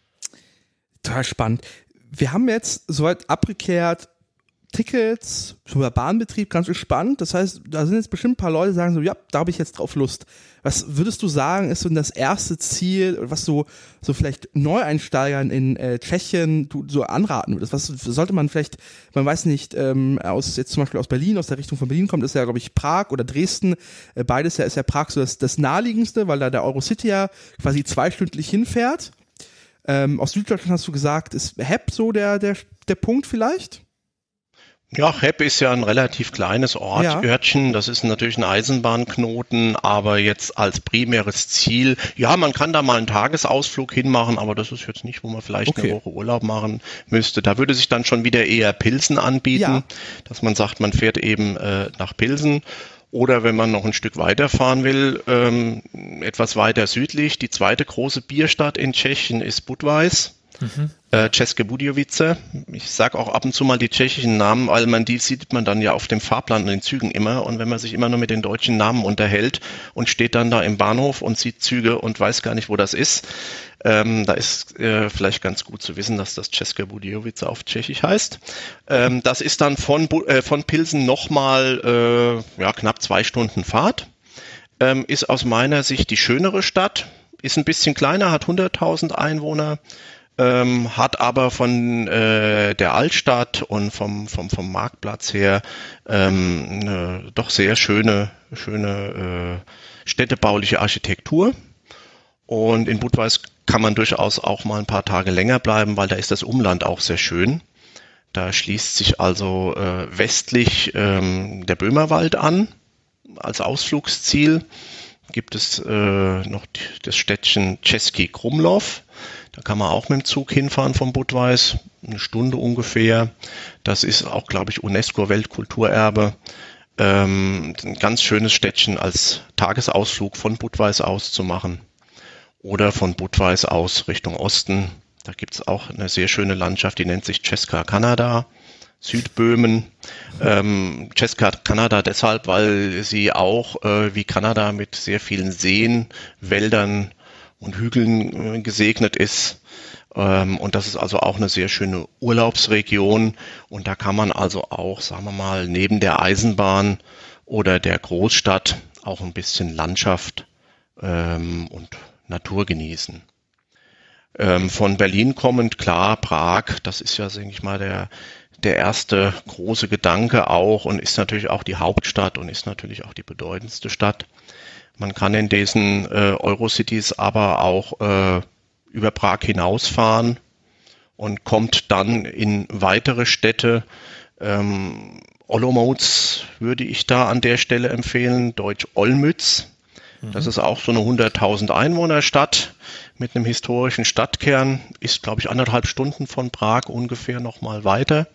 Total spannend. Wir haben jetzt soweit abgeklärt, Tickets, über Bahnbetrieb, ganz spannend. Das heißt, da sind jetzt bestimmt ein paar Leute, die sagen so, ja, da habe ich jetzt drauf Lust. Was würdest du sagen, ist so das erste Ziel, was du so vielleicht Neueinsteigern in äh, Tschechien du so anraten würdest? Was sollte man vielleicht, man weiß nicht, ähm, aus jetzt zum Beispiel aus Berlin, aus der Richtung von Berlin kommt, ist ja, glaube ich, Prag oder Dresden. Äh, beides ja ist ja Prag so das, das naheliegendste, weil da der Eurocity ja quasi zweistündlich hinfährt. Ähm, aus Süddeutschland hast du gesagt, ist Cheb so der, der, der Punkt vielleicht? Ja, Cheb ist ja ein relativ kleines Ort, Ja. Örtchen. Das ist natürlich ein Eisenbahnknoten, aber jetzt als primäres Ziel, ja, man kann da mal einen Tagesausflug hinmachen, aber das ist jetzt nicht, wo man vielleicht Okay. eine Woche Urlaub machen müsste. Da würde sich dann schon wieder eher Pilsen anbieten, Ja. dass man sagt, man fährt eben äh, nach Pilsen. Oder wenn man noch ein Stück weiter fahren will, ähm, etwas weiter südlich, die zweite große Bierstadt in Tschechien ist Budweis. Mhm. Äh, České Budějovice. Ich sage auch ab und zu mal die tschechischen Namen, weil man die sieht man dann ja auf dem Fahrplan in den Zügen immer. Und wenn man sich immer nur mit den deutschen Namen unterhält und steht dann da im Bahnhof und sieht Züge und weiß gar nicht, wo das ist, ähm, da ist äh, vielleicht ganz gut zu wissen, dass das České Budějovice auf Tschechisch heißt. Ähm, das ist dann von, Bu- äh, von Pilsen nochmal äh, ja, knapp zwei Stunden Fahrt. Ähm, ist aus meiner Sicht die schönere Stadt. Ist ein bisschen kleiner, hat hunderttausend Einwohner. Ähm, hat aber von äh, der Altstadt und vom, vom, vom Marktplatz her ähm, eine doch sehr schöne, schöne äh, städtebauliche Architektur. Und in Budweis kann man durchaus auch mal ein paar Tage länger bleiben, weil da ist das Umland auch sehr schön. Da schließt sich also äh, westlich ähm, der Böhmerwald an als Ausflugsziel. Gibt es äh, noch die, das Städtchen Český Krumlov. Da kann man auch mit dem Zug hinfahren von Budweis, eine Stunde ungefähr. Das ist auch, glaube ich, UNESCO-Weltkulturerbe. Ähm, ein ganz schönes Städtchen als Tagesausflug von Budweis aus zu machen. Oder von Budweis aus Richtung Osten. Da gibt es auch eine sehr schöne Landschaft, die nennt sich Česká Kanada, Südböhmen. Ähm, Česká Kanada deshalb, weil sie auch äh, wie Kanada mit sehr vielen Seen, Wäldern und Hügeln äh, gesegnet ist. Ähm, und das ist also auch eine sehr schöne Urlaubsregion. Und da kann man also auch, sagen wir mal, neben der Eisenbahn oder der Großstadt auch ein bisschen Landschaft ähm, und Natur genießen. Ähm, von Berlin kommend, klar, Prag, das ist ja, denke ich mal, der, der erste große Gedanke auch und ist natürlich auch die Hauptstadt und ist natürlich auch die bedeutendste Stadt. Man kann in diesen äh, Eurocities aber auch äh, über Prag hinausfahren und kommt dann in weitere Städte. Ähm, Olomouc würde ich da an der Stelle empfehlen, deutsch Olmütz. Das ist auch so eine hunderttausend Einwohnerstadt mit einem historischen Stadtkern, ist, glaube ich, anderthalb Stunden von Prag ungefähr nochmal weiter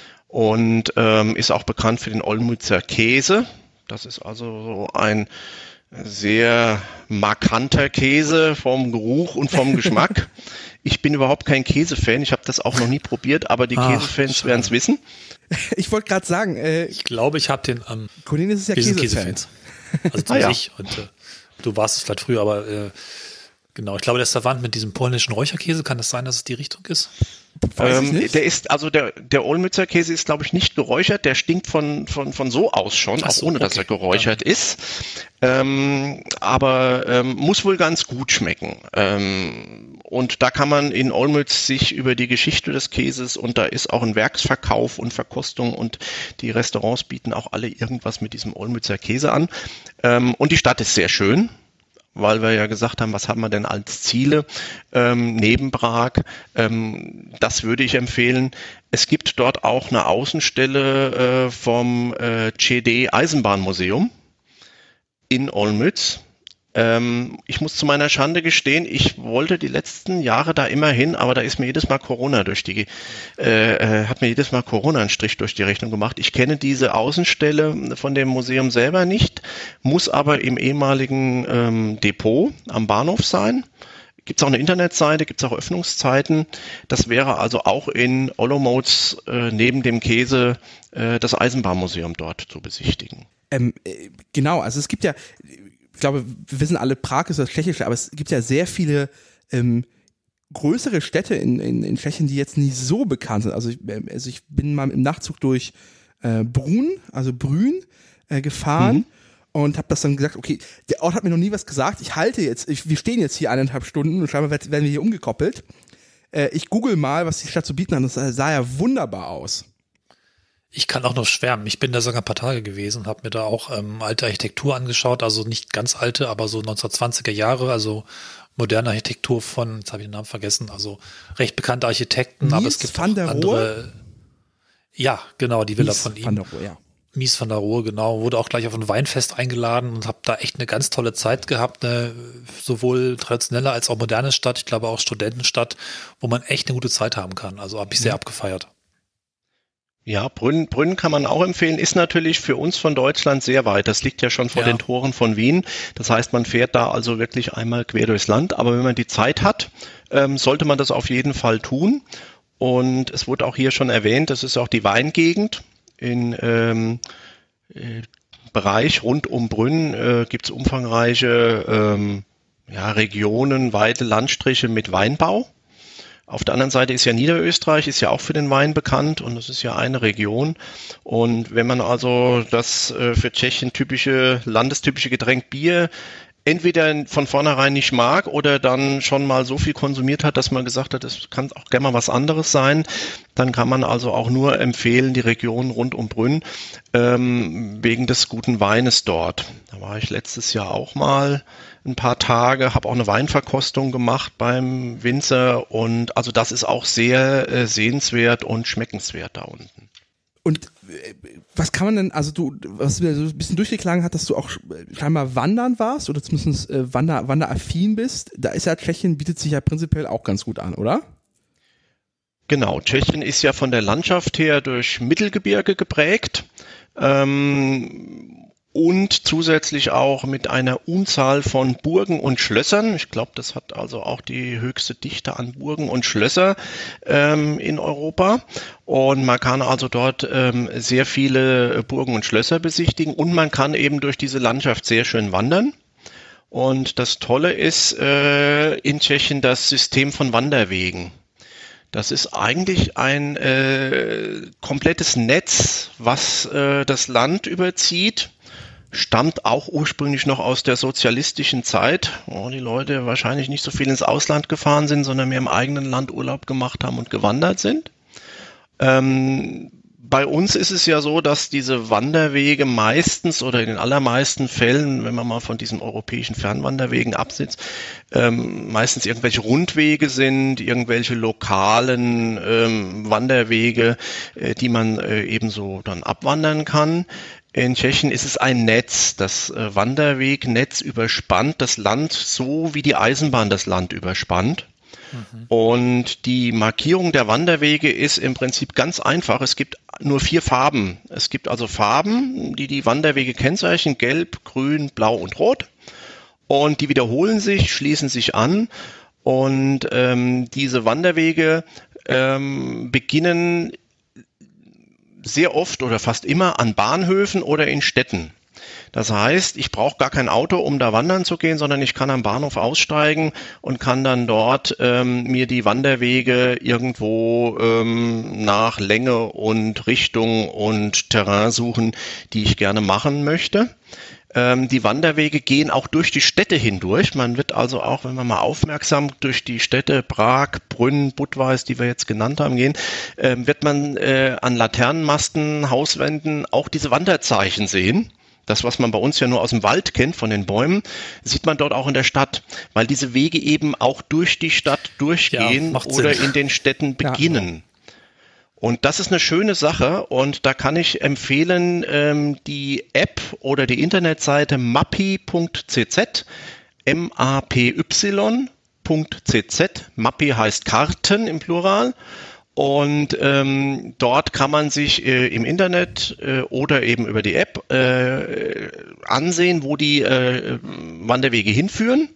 und ähm, ist auch bekannt für den Olmützer Käse. Das ist also so ein sehr markanter Käse vom Geruch und vom Geschmack. Ich bin überhaupt kein Käsefan, ich habe das auch noch nie probiert, aber die Ach, Käsefans werden es wissen. Ich wollte gerade sagen, äh, Ich glaube, ich habe den am ähm, Cornelius ist ja wir sind Käsefan. Käsefans. Also Ah, ja. ich und äh, du warst es vielleicht früher, aber äh, genau, ich glaube, der ist verwandt mit diesem polnischen Räucherkäse. Kann das sein, dass es die Richtung ist? Weiß ich Ähm, nicht. der ist, also der, der Olmützer Käse ist, glaube ich, nicht geräuchert. Der stinkt von, von, von so aus schon, Ach auch so, ohne, dass okay. er geräuchert ist. Ähm, aber ähm, muss wohl ganz gut schmecken. Ähm, und da kann man in Olmütz sich über die Geschichte des Käses und da ist auch ein Werksverkauf und Verkostung und die Restaurants bieten auch alle irgendwas mit diesem Olmützer Käse an. Ähm, und die Stadt ist sehr schön, weil wir ja gesagt haben, was haben wir denn als Ziele ähm, neben Prag. Ähm, das würde ich empfehlen. Es gibt dort auch eine Außenstelle äh, vom äh, ČD Eisenbahnmuseum in Olmütz. Ähm, ich muss zu meiner Schande gestehen, ich wollte die letzten Jahre da immer hin, aber da ist mir jedes Mal Corona durch die, äh, äh, hat mir jedes Mal Corona einen Strich durch die Rechnung gemacht. Ich kenne diese Außenstelle von dem Museum selber nicht, muss aber im ehemaligen ähm, Depot am Bahnhof sein. Gibt es auch eine Internetseite, gibt es auch Öffnungszeiten. Das wäre also auch in Olomouc äh, neben dem Käse äh, das Eisenbahnmuseum dort zu besichtigen. Ähm, äh, genau, also es gibt ja, ich glaube, wir wissen alle, Prag ist das Tschechische, aber es gibt ja sehr viele ähm, größere Städte in, in, in Tschechien, die jetzt nicht so bekannt sind. Also ich, äh, also ich bin mal im Nachtzug durch äh, Brunn, also Brünn, äh, gefahren mhm. und habe das dann gesagt, okay, der Ort hat mir noch nie was gesagt, ich halte jetzt, ich, wir stehen jetzt hier eineinhalb Stunden und scheinbar werden wir hier umgekoppelt. Äh, ich google mal, was die Stadt zu bieten hat, das sah ja wunderbar aus. Ich kann auch noch schwärmen. Ich bin da sogar ein paar Tage gewesen und habe mir da auch ähm, alte Architektur angeschaut, also nicht ganz alte, aber so neunzehnhundertzwanziger Jahre, also moderne Architektur von, jetzt habe ich den Namen vergessen, also recht bekannte Architekten, Nils aber es gibt van auch der andere. Ja, genau, die Villa Mies von ihm. van der Rohe, ja. Mies van der Rohe, genau. Wurde auch gleich auf ein Weinfest eingeladen und habe da echt eine ganz tolle Zeit gehabt. Eine sowohl traditionelle als auch moderne Stadt, ich glaube auch Studentenstadt, wo man echt eine gute Zeit haben kann. Also habe ich sehr Ja. abgefeiert. Ja, Brünn, Brünn kann man auch empfehlen, ist natürlich für uns von Deutschland sehr weit. Das liegt ja schon vor Ja. den Toren von Wien. Das heißt, man fährt da also wirklich einmal quer durchs Land. Aber wenn man die Zeit hat, ähm, sollte man das auf jeden Fall tun. Und es wurde auch hier schon erwähnt, das ist auch die Weingegend. In ähm, äh, Bereich rund um Brünn äh, gibt es umfangreiche ähm, ja, Regionen, weite Landstriche mit Weinbau. Auf der anderen Seite ist ja Niederösterreich, ist ja auch für den Wein bekannt und das ist ja eine Region. Und wenn man also das äh, für Tschechien typische, landestypische Getränk Bier entweder von vornherein nicht mag oder dann schon mal so viel konsumiert hat, dass man gesagt hat, es kann auch gerne mal was anderes sein, dann kann man also auch nur empfehlen, die Region rund um Brünn, ähm, wegen des guten Weines dort. Da war ich letztes Jahr auch mal ein paar Tage, habe auch eine Weinverkostung gemacht beim Winzer und also das ist auch sehr äh, sehenswert und schmeckenswert da unten. Und äh, was kann man denn, also du, was mir so ein bisschen durchgeklagen hat, dass du auch scheinbar wandern warst oder zumindest äh, wander, wanderaffin bist, da ist ja Tschechien, bietet sich ja prinzipiell auch ganz gut an, oder? Genau, Tschechien ist ja von der Landschaft her durch Mittelgebirge geprägt. Ähm, Und zusätzlich auch mit einer Unzahl von Burgen und Schlössern. Ich glaube, das hat also auch die höchste Dichte an Burgen und Schlösser ähm, in Europa. Und man kann also dort ähm, sehr viele Burgen und Schlösser besichtigen. Und man kann eben durch diese Landschaft sehr schön wandern. Und das Tolle ist äh, in Tschechien das System von Wanderwegen. Das ist eigentlich ein äh, komplettes Netz, was äh, das Land überzieht. Stammt auch ursprünglich noch aus der sozialistischen Zeit, wo die Leute wahrscheinlich nicht so viel ins Ausland gefahren sind, sondern mehr im eigenen Land Urlaub gemacht haben und gewandert sind. Ähm, bei uns ist es ja so, dass diese Wanderwege meistens oder in den allermeisten Fällen, wenn man mal von diesen europäischen Fernwanderwegen absitzt, ähm, meistens irgendwelche Rundwege sind, irgendwelche lokalen ähm, Wanderwege, äh, die man äh, ebenso dann abwandern kann. In Tschechien ist es ein Netz, das äh, Wanderwegnetz überspannt das Land so, wie die Eisenbahn das Land überspannt. Mhm. Und die Markierung der Wanderwege ist im Prinzip ganz einfach. Es gibt nur vier Farben. Es gibt also Farben, die die Wanderwege kennzeichnen: Gelb, Grün, Blau und Rot. Und die wiederholen sich, schließen sich an. Und ähm, diese Wanderwege ähm, beginnen sehr oft oder fast immer an Bahnhöfen oder in Städten. Das heißt, ich brauche gar kein Auto, um da wandern zu gehen, sondern ich kann am Bahnhof aussteigen und kann dann dort ähm, mir die Wanderwege irgendwo ähm, nach Länge und Richtung und Terrain suchen, die ich gerne machen möchte. Ähm, die Wanderwege gehen auch durch die Städte hindurch. Man wird also auch, wenn man mal aufmerksam durch die Städte Prag, Brünn, Budweis, die wir jetzt genannt haben, gehen, ähm, wird man äh, an Laternenmasten, Hauswänden auch diese Wanderzeichen sehen. Das, was man bei uns ja nur aus dem Wald kennt, von den Bäumen, sieht man dort auch in der Stadt, weil diese Wege eben auch durch die Stadt durchgehen ja, oder Sinn. in den Städten beginnen. Ja. Und das ist eine schöne Sache und da kann ich empfehlen, ähm, die App oder die Internetseite mappi punkt c z, M A P Y punkt c z, Mappi heißt Karten im Plural. Und ähm, dort kann man sich äh, im Internet äh, oder eben über die App äh, ansehen, wo die äh, Wanderwege hinführen.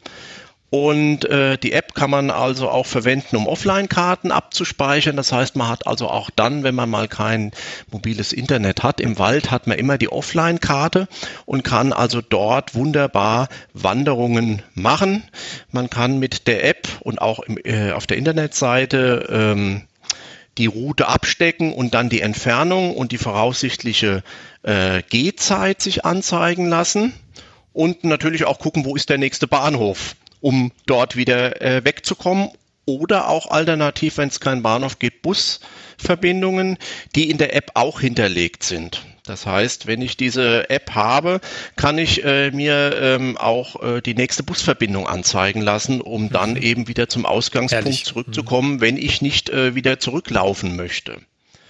Und äh, die App kann man also auch verwenden, um Offline-Karten abzuspeichern. Das heißt, man hat also auch dann, wenn man mal kein mobiles Internet hat, im Wald hat man immer die Offline-Karte und kann also dort wunderbar Wanderungen machen. Man kann mit der App und auch im, äh, auf der Internetseite ähm, die Route abstecken und dann die Entfernung und die voraussichtliche äh, Gehzeit sich anzeigen lassen und natürlich auch gucken, wo ist der nächste Bahnhof, um dort wieder äh, wegzukommen. Oder auch alternativ, wenn es keinen Bahnhof gibt, Busverbindungen, die in der App auch hinterlegt sind. Das heißt, wenn ich diese App habe, kann ich äh, mir ähm, auch äh, die nächste Busverbindung anzeigen lassen, um mhm. dann eben wieder zum Ausgangspunkt Ehrlich? zurückzukommen, mhm. wenn ich nicht äh, wieder zurücklaufen möchte.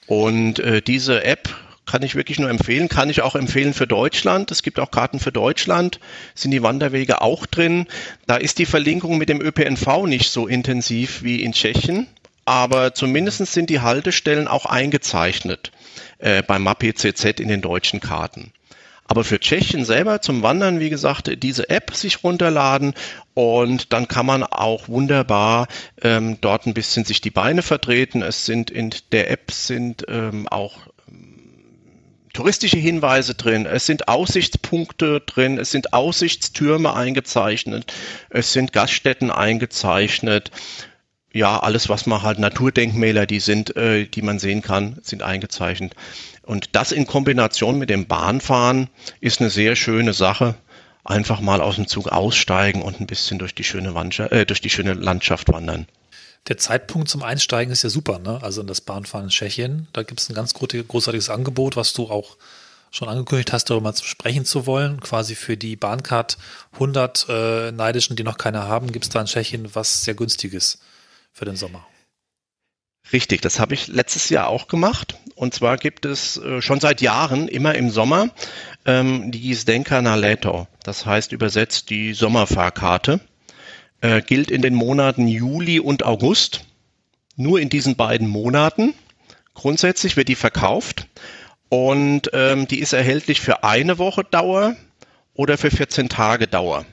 Und äh, diese App kann ich wirklich nur empfehlen, kann ich auch empfehlen für Deutschland. Es gibt auch Karten für Deutschland, sind die Wanderwege auch drin. Da ist die Verlinkung mit dem Ö P N V nicht so intensiv wie in Tschechien, aber zumindest sind die Haltestellen auch eingezeichnet äh, beim Mappé C Z in den deutschen Karten. Aber für Tschechien selber zum Wandern, wie gesagt, diese App sich runterladen und dann kann man auch wunderbar ähm, dort ein bisschen sich die Beine vertreten. Es sind in der App sind ähm, auch touristische Hinweise drin, es sind Aussichtspunkte drin, es sind Aussichtstürme eingezeichnet, es sind Gaststätten eingezeichnet. Ja, alles, was man halt Naturdenkmäler, die sind, äh, die man sehen kann, sind eingezeichnet. Und das in Kombination mit dem Bahnfahren ist eine sehr schöne Sache. Einfach mal aus dem Zug aussteigen und ein bisschen durch die schöne Landschaft, äh, durch die schöne Landschaft wandern. Der Zeitpunkt zum Einsteigen ist ja super, ne? Also in das Bahnfahren in Tschechien. Da gibt es ein ganz großartiges Angebot, was du auch schon angekündigt hast, darüber mal zu sprechen zu wollen. Quasi für die Bahncard hundert äh, Neidischen, die noch keine haben, gibt es da in Tschechien was sehr Günstiges für den Sommer. Richtig, das habe ich letztes Jahr auch gemacht. Und zwar gibt es äh, schon seit Jahren immer im Sommer ähm, die Jízdenka na léto. Das heißt übersetzt die Sommerfahrkarte. Äh, gilt in den Monaten Juli und August. Nur in diesen beiden Monaten. Grundsätzlich wird die verkauft. Und ähm, die ist erhältlich für eine Woche Dauer oder für vierzehn Tage Dauer.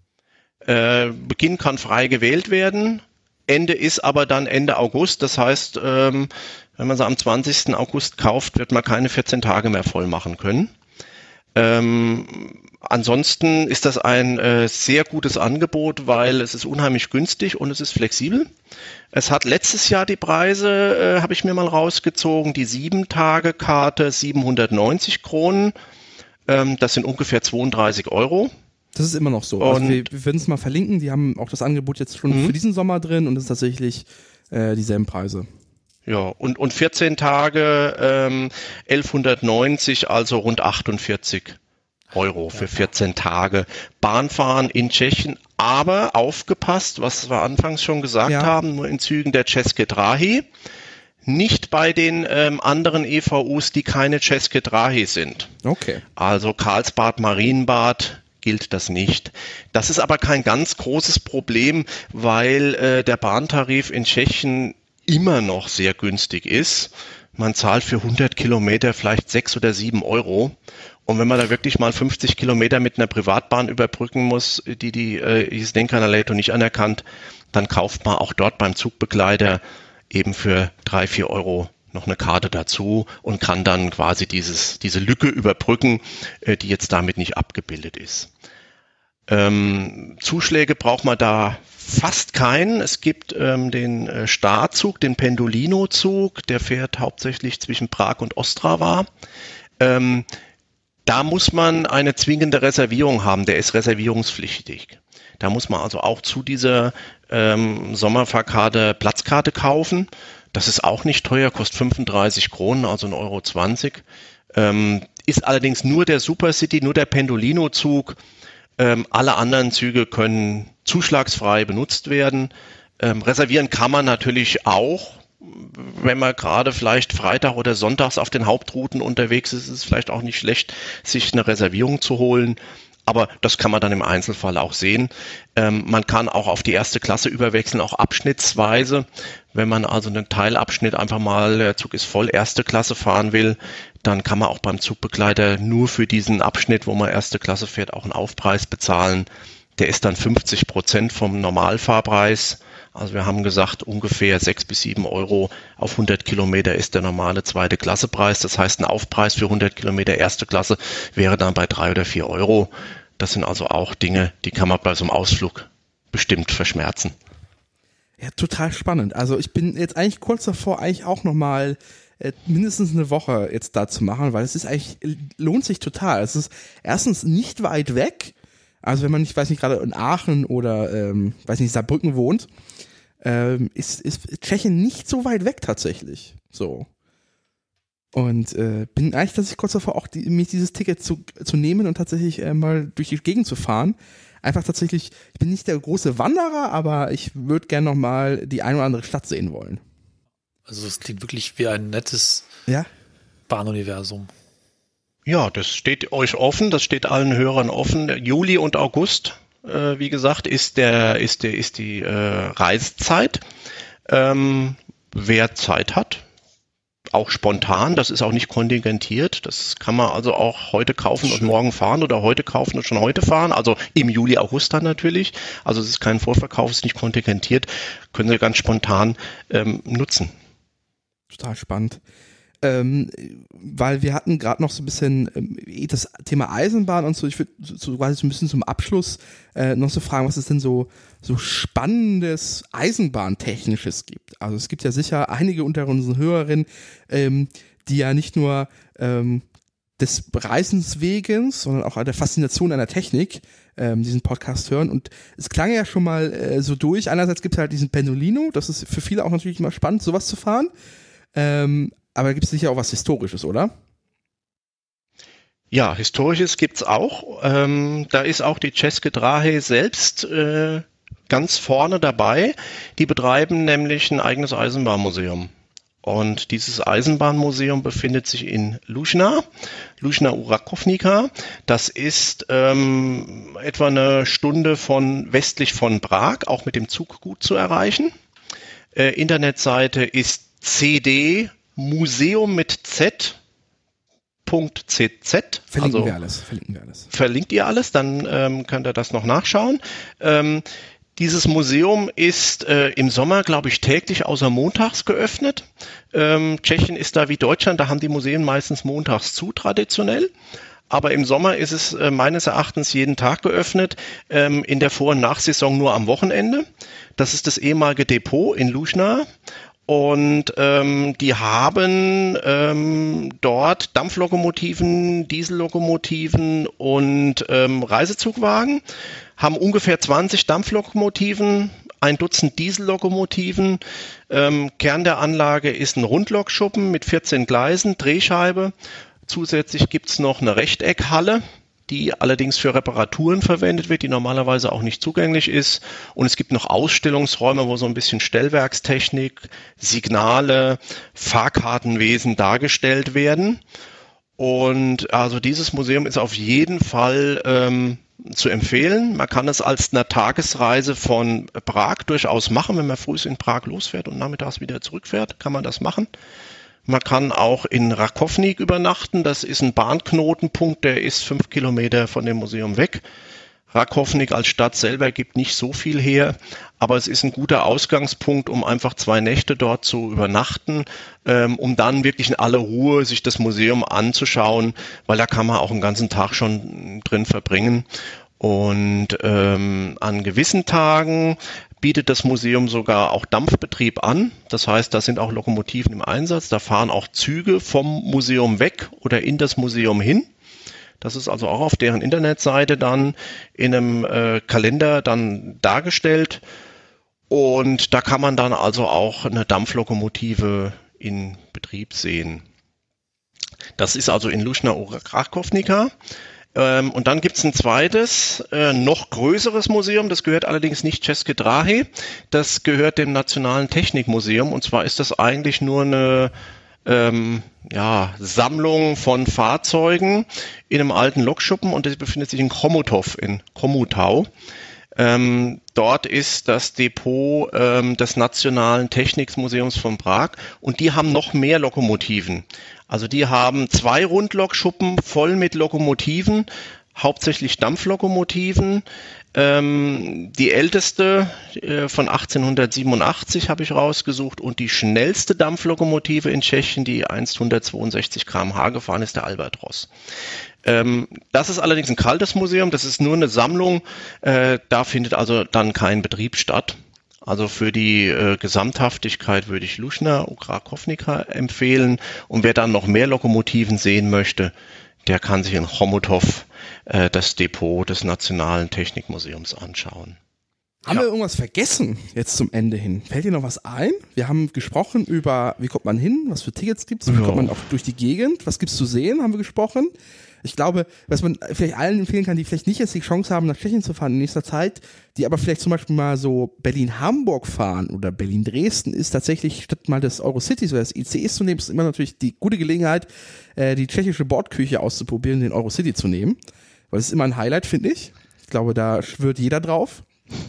Äh, Beginn kann frei gewählt werden. Ende ist aber dann Ende August. Das heißt, ähm, wenn man sie am zwanzigsten August kauft, wird man keine vierzehn Tage mehr voll machen können. Ähm, ansonsten ist das ein äh, sehr gutes Angebot, weil es ist unheimlich günstig und es ist flexibel. Es hat letztes Jahr die Preise, äh, habe ich mir mal rausgezogen, die sieben-Tage-Karte siebenhundertneunzig Kronen. Ähm, das sind ungefähr zweiunddreißig Euro. Das ist immer noch so. Also wir, wir werden es mal verlinken. Die haben auch das Angebot jetzt schon mhm. für diesen Sommer drin und es ist tatsächlich äh, dieselben Preise. Ja, und, und vierzehn Tage ähm, elfhundertneunzig, also rund achtundvierzig Euro für vierzehn Tage Bahnfahren in Tschechien. Aber aufgepasst, was wir anfangs schon gesagt ja. haben, nur in Zügen der České dráhy, nicht bei den ähm, anderen E V Us, die keine České dráhy sind. Okay. Also Karlsbad, Marienbad gilt das nicht. Das ist aber kein ganz großes Problem, weil äh, der Bahntarif in Tschechien immer noch sehr günstig ist. Man zahlt für hundert Kilometer vielleicht sechs oder sieben Euro. Und wenn man da wirklich mal fünfzig Kilometer mit einer Privatbahn überbrücken muss, die die äh, Jízdenka na léto nicht anerkannt, dann kauft man auch dort beim Zugbegleiter eben für drei, vier Euro noch eine Karte dazu und kann dann quasi dieses, diese Lücke überbrücken, äh, die jetzt damit nicht abgebildet ist. Ähm, Zuschläge braucht man da fast keinen. Es gibt ähm, den äh, Starzug, den Pendolino-Zug, der fährt hauptsächlich zwischen Prag und Ostrava. Ähm, da muss man eine zwingende Reservierung haben, der ist reservierungspflichtig. Da muss man also auch zu dieser ähm, Sommerfahrkarte Platzkarte kaufen. Das ist auch nicht teuer, kostet fünfunddreißig Kronen, also ein Euro zwanzig. Ähm, ist allerdings nur der Supercity, nur der Pendolino-Zug. Ähm, alle anderen Züge können zuschlagsfrei benutzt werden. Ähm, reservieren kann man natürlich auch, wenn man gerade vielleicht Freitag oder Sonntags auf den Hauptrouten unterwegs ist, ist es vielleicht auch nicht schlecht, sich eine Reservierung zu holen. Aber das kann man dann im Einzelfall auch sehen. Ähm, man kann auch auf die erste Klasse überwechseln, auch abschnittsweise. Wenn man also einen Teilabschnitt einfach mal, der Zug ist voll, erste Klasse fahren will, dann kann man auch beim Zugbegleiter nur für diesen Abschnitt, wo man erste Klasse fährt, auch einen Aufpreis bezahlen. Der ist dann fünfzig Prozent vom Normalfahrpreis. Also wir haben gesagt, ungefähr sechs bis sieben Euro auf hundert Kilometer ist der normale zweite Klassepreis. Das heißt, ein Aufpreis für hundert Kilometer erste Klasse wäre dann bei drei oder vier Euro. Das sind also auch Dinge, die kann man bei so einem Ausflug bestimmt verschmerzen. Ja, total spannend. Also ich bin jetzt eigentlich kurz davor, eigentlich auch nochmal äh, mindestens eine Woche jetzt da zu machen, weil es ist eigentlich, lohnt sich total. Es ist erstens nicht weit weg. Also wenn man nicht, weiß nicht, gerade in Aachen oder, ähm, weiß nicht, Saarbrücken wohnt, ähm, ist, ist Tschechien nicht so weit weg tatsächlich. So. Und äh, bin eigentlich tatsächlich kurz davor, auch die, mich dieses Ticket zu, zu nehmen und tatsächlich äh, mal durch die Gegend zu fahren. Einfach tatsächlich, ich bin nicht der große Wanderer, aber ich würde gerne nochmal die eine oder andere Stadt sehen wollen. Also es klingt wirklich wie ein nettes ja? Bahnuniversum. Ja, das steht euch offen, das steht allen Hörern offen. Juli und August, äh, wie gesagt, ist der ist der ist die äh, Reisezeit. Ähm, wer Zeit hat, auch spontan, das ist auch nicht kontingentiert, das kann man also auch heute kaufen und morgen fahren oder heute kaufen und schon heute fahren, also im Juli, August dann natürlich, also es ist kein Vorverkauf, es ist nicht kontingentiert, können Sie ganz spontan ähm, nutzen. Total spannend. Ähm, weil wir hatten gerade noch so ein bisschen ähm, das Thema Eisenbahn und so, ich würde so quasi so ein bisschen zum Abschluss äh, noch so fragen, was es denn so, so spannendes Eisenbahntechnisches gibt. Also es gibt ja sicher einige unter unseren Hörerinnen, ähm, die ja nicht nur ähm, des Reisenswegens, sondern auch der Faszination einer Technik ähm, diesen Podcast hören. Und es klang ja schon mal äh, so durch. Einerseits gibt es halt diesen Pendolino, das ist für viele auch natürlich immer spannend, sowas zu fahren. Ähm, aber da gibt es sicher auch was Historisches, oder? Ja, Historisches gibt's auch. Ähm, da ist auch die České dráhy selbst äh, ganz vorne dabei. Die betreiben nämlich ein eigenes Eisenbahnmuseum. Und dieses Eisenbahnmuseum befindet sich in Lužná, Lužná u Rakovníka. Das ist ähm, etwa eine Stunde von westlich von Prag, auch mit dem Zug gut zu erreichen. Äh, Internetseite ist cd museum mit z. .cz. Verlinken also, wir alles. Verlinken wir alles. Verlinkt ihr alles, dann ähm, könnt ihr das noch nachschauen. Ähm, dieses Museum ist äh, im Sommer, glaube ich, täglich außer montags geöffnet. Ähm, Tschechien ist da wie Deutschland, da haben die Museen meistens montags zu, traditionell. Aber im Sommer ist es äh, meines Erachtens jeden Tag geöffnet, ähm, in der Vor- und Nachsaison nur am Wochenende. Das ist das ehemalige Depot in Lužná. Und ähm, die haben ähm, dort Dampflokomotiven, Diesellokomotiven und ähm, Reisezugwagen, haben ungefähr zwanzig Dampflokomotiven, ein Dutzend Diesellokomotiven. Ähm, Kern der Anlage ist ein Rundlokschuppen mit vierzehn Gleisen, Drehscheibe. Zusätzlich gibt's noch eine Rechteckhalle, die allerdings für Reparaturen verwendet wird, die normalerweise auch nicht zugänglich ist. Und es gibt noch Ausstellungsräume, wo so ein bisschen Stellwerkstechnik, Signale, Fahrkartenwesen dargestellt werden. Und also dieses Museum ist auf jeden Fall ähm, zu empfehlen. Man kann es als eine Tagesreise von Prag durchaus machen, wenn man früh in Prag losfährt und nachmittags wieder zurückfährt, kann man das machen. Man kann auch in Rakovník übernachten. Das ist ein Bahnknotenpunkt, der ist fünf Kilometer von dem Museum weg. Rakovník als Stadt selber gibt nicht so viel her, aber es ist ein guter Ausgangspunkt, um einfach zwei Nächte dort zu übernachten, ähm, um dann wirklich in aller Ruhe sich das Museum anzuschauen, weil da kann man auch einen ganzen Tag schon drin verbringen. Und ähm, an gewissen Tagen bietet das Museum sogar auch Dampfbetrieb an. Das heißt, da sind auch Lokomotiven im Einsatz. Da fahren auch Züge vom Museum weg oder in das Museum hin. Das ist also auch auf deren Internetseite dann in einem äh, Kalender dann dargestellt. Und da kann man dann also auch eine Dampflokomotive in Betrieb sehen. Das ist also in Lužná u Rakovníka. Ähm, und dann gibt's ein zweites, äh, noch größeres Museum, das gehört allerdings nicht České dráhy, das gehört dem Nationalen Technikmuseum, und zwar ist das eigentlich nur eine ähm, ja, Sammlung von Fahrzeugen in einem alten Lokschuppen, und das befindet sich in Chomutov in Chomutau. Ähm, dort ist das Depot ähm, des Nationalen Technikmuseums von Prag, und die haben noch mehr Lokomotiven. Also die haben zwei Rundlokschuppen voll mit Lokomotiven, hauptsächlich Dampflokomotiven. Ähm, die älteste äh, von achtzehnhundertsiebenundachtzig habe ich rausgesucht, und die schnellste Dampflokomotive in Tschechien, die einst hundertzweiundsechzig Kilometer pro Stunde gefahren ist, der Albatros. Ähm, das ist allerdings ein kaltes Museum, das ist nur eine Sammlung, äh, da findet also dann kein Betrieb statt. Also für die äh, Gesamthaftigkeit würde ich Lužná u Rakovníka empfehlen, und wer dann noch mehr Lokomotiven sehen möchte, der kann sich in Chomutov äh, das Depot des Nationalen Technikmuseums anschauen. Haben ja. wir irgendwas vergessen jetzt zum Ende hin? Fällt dir noch was ein? Wir haben gesprochen über, wie kommt man hin, was für Tickets gibt es, wie ja. kommt man auch durch die Gegend, was gibt's zu sehen, haben wir gesprochen. Ich glaube, was man vielleicht allen empfehlen kann, die vielleicht nicht jetzt die Chance haben, nach Tschechien zu fahren in nächster Zeit, die aber vielleicht zum Beispiel mal so Berlin-Hamburg fahren oder Berlin-Dresden, ist tatsächlich statt mal des Eurocities oder des I C Es zu nehmen, ist immer natürlich die gute Gelegenheit, äh, die tschechische Bordküche auszuprobieren, den Eurocity zu nehmen. Weil es ist immer ein Highlight, finde ich. Ich glaube, da schwört jeder drauf,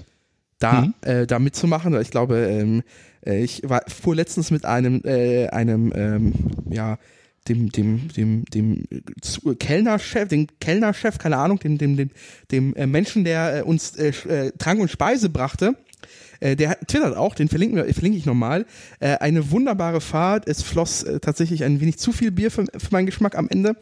da, mhm. äh, da mitzumachen. Ich glaube, ähm, ich war, fuhr letztens mit einem, äh, einem, ähm, ja, dem, dem, dem, dem Kellnerchef, dem Kellnerchef, keine Ahnung, dem, dem, dem, dem äh, Menschen, der äh, uns äh, äh, Trank und Speise brachte, äh, der twittert auch, den verlinken wir, verlinke ich nochmal, äh, eine wunderbare Fahrt, es floss äh, tatsächlich ein wenig zu viel Bier für, für meinen Geschmack am Ende.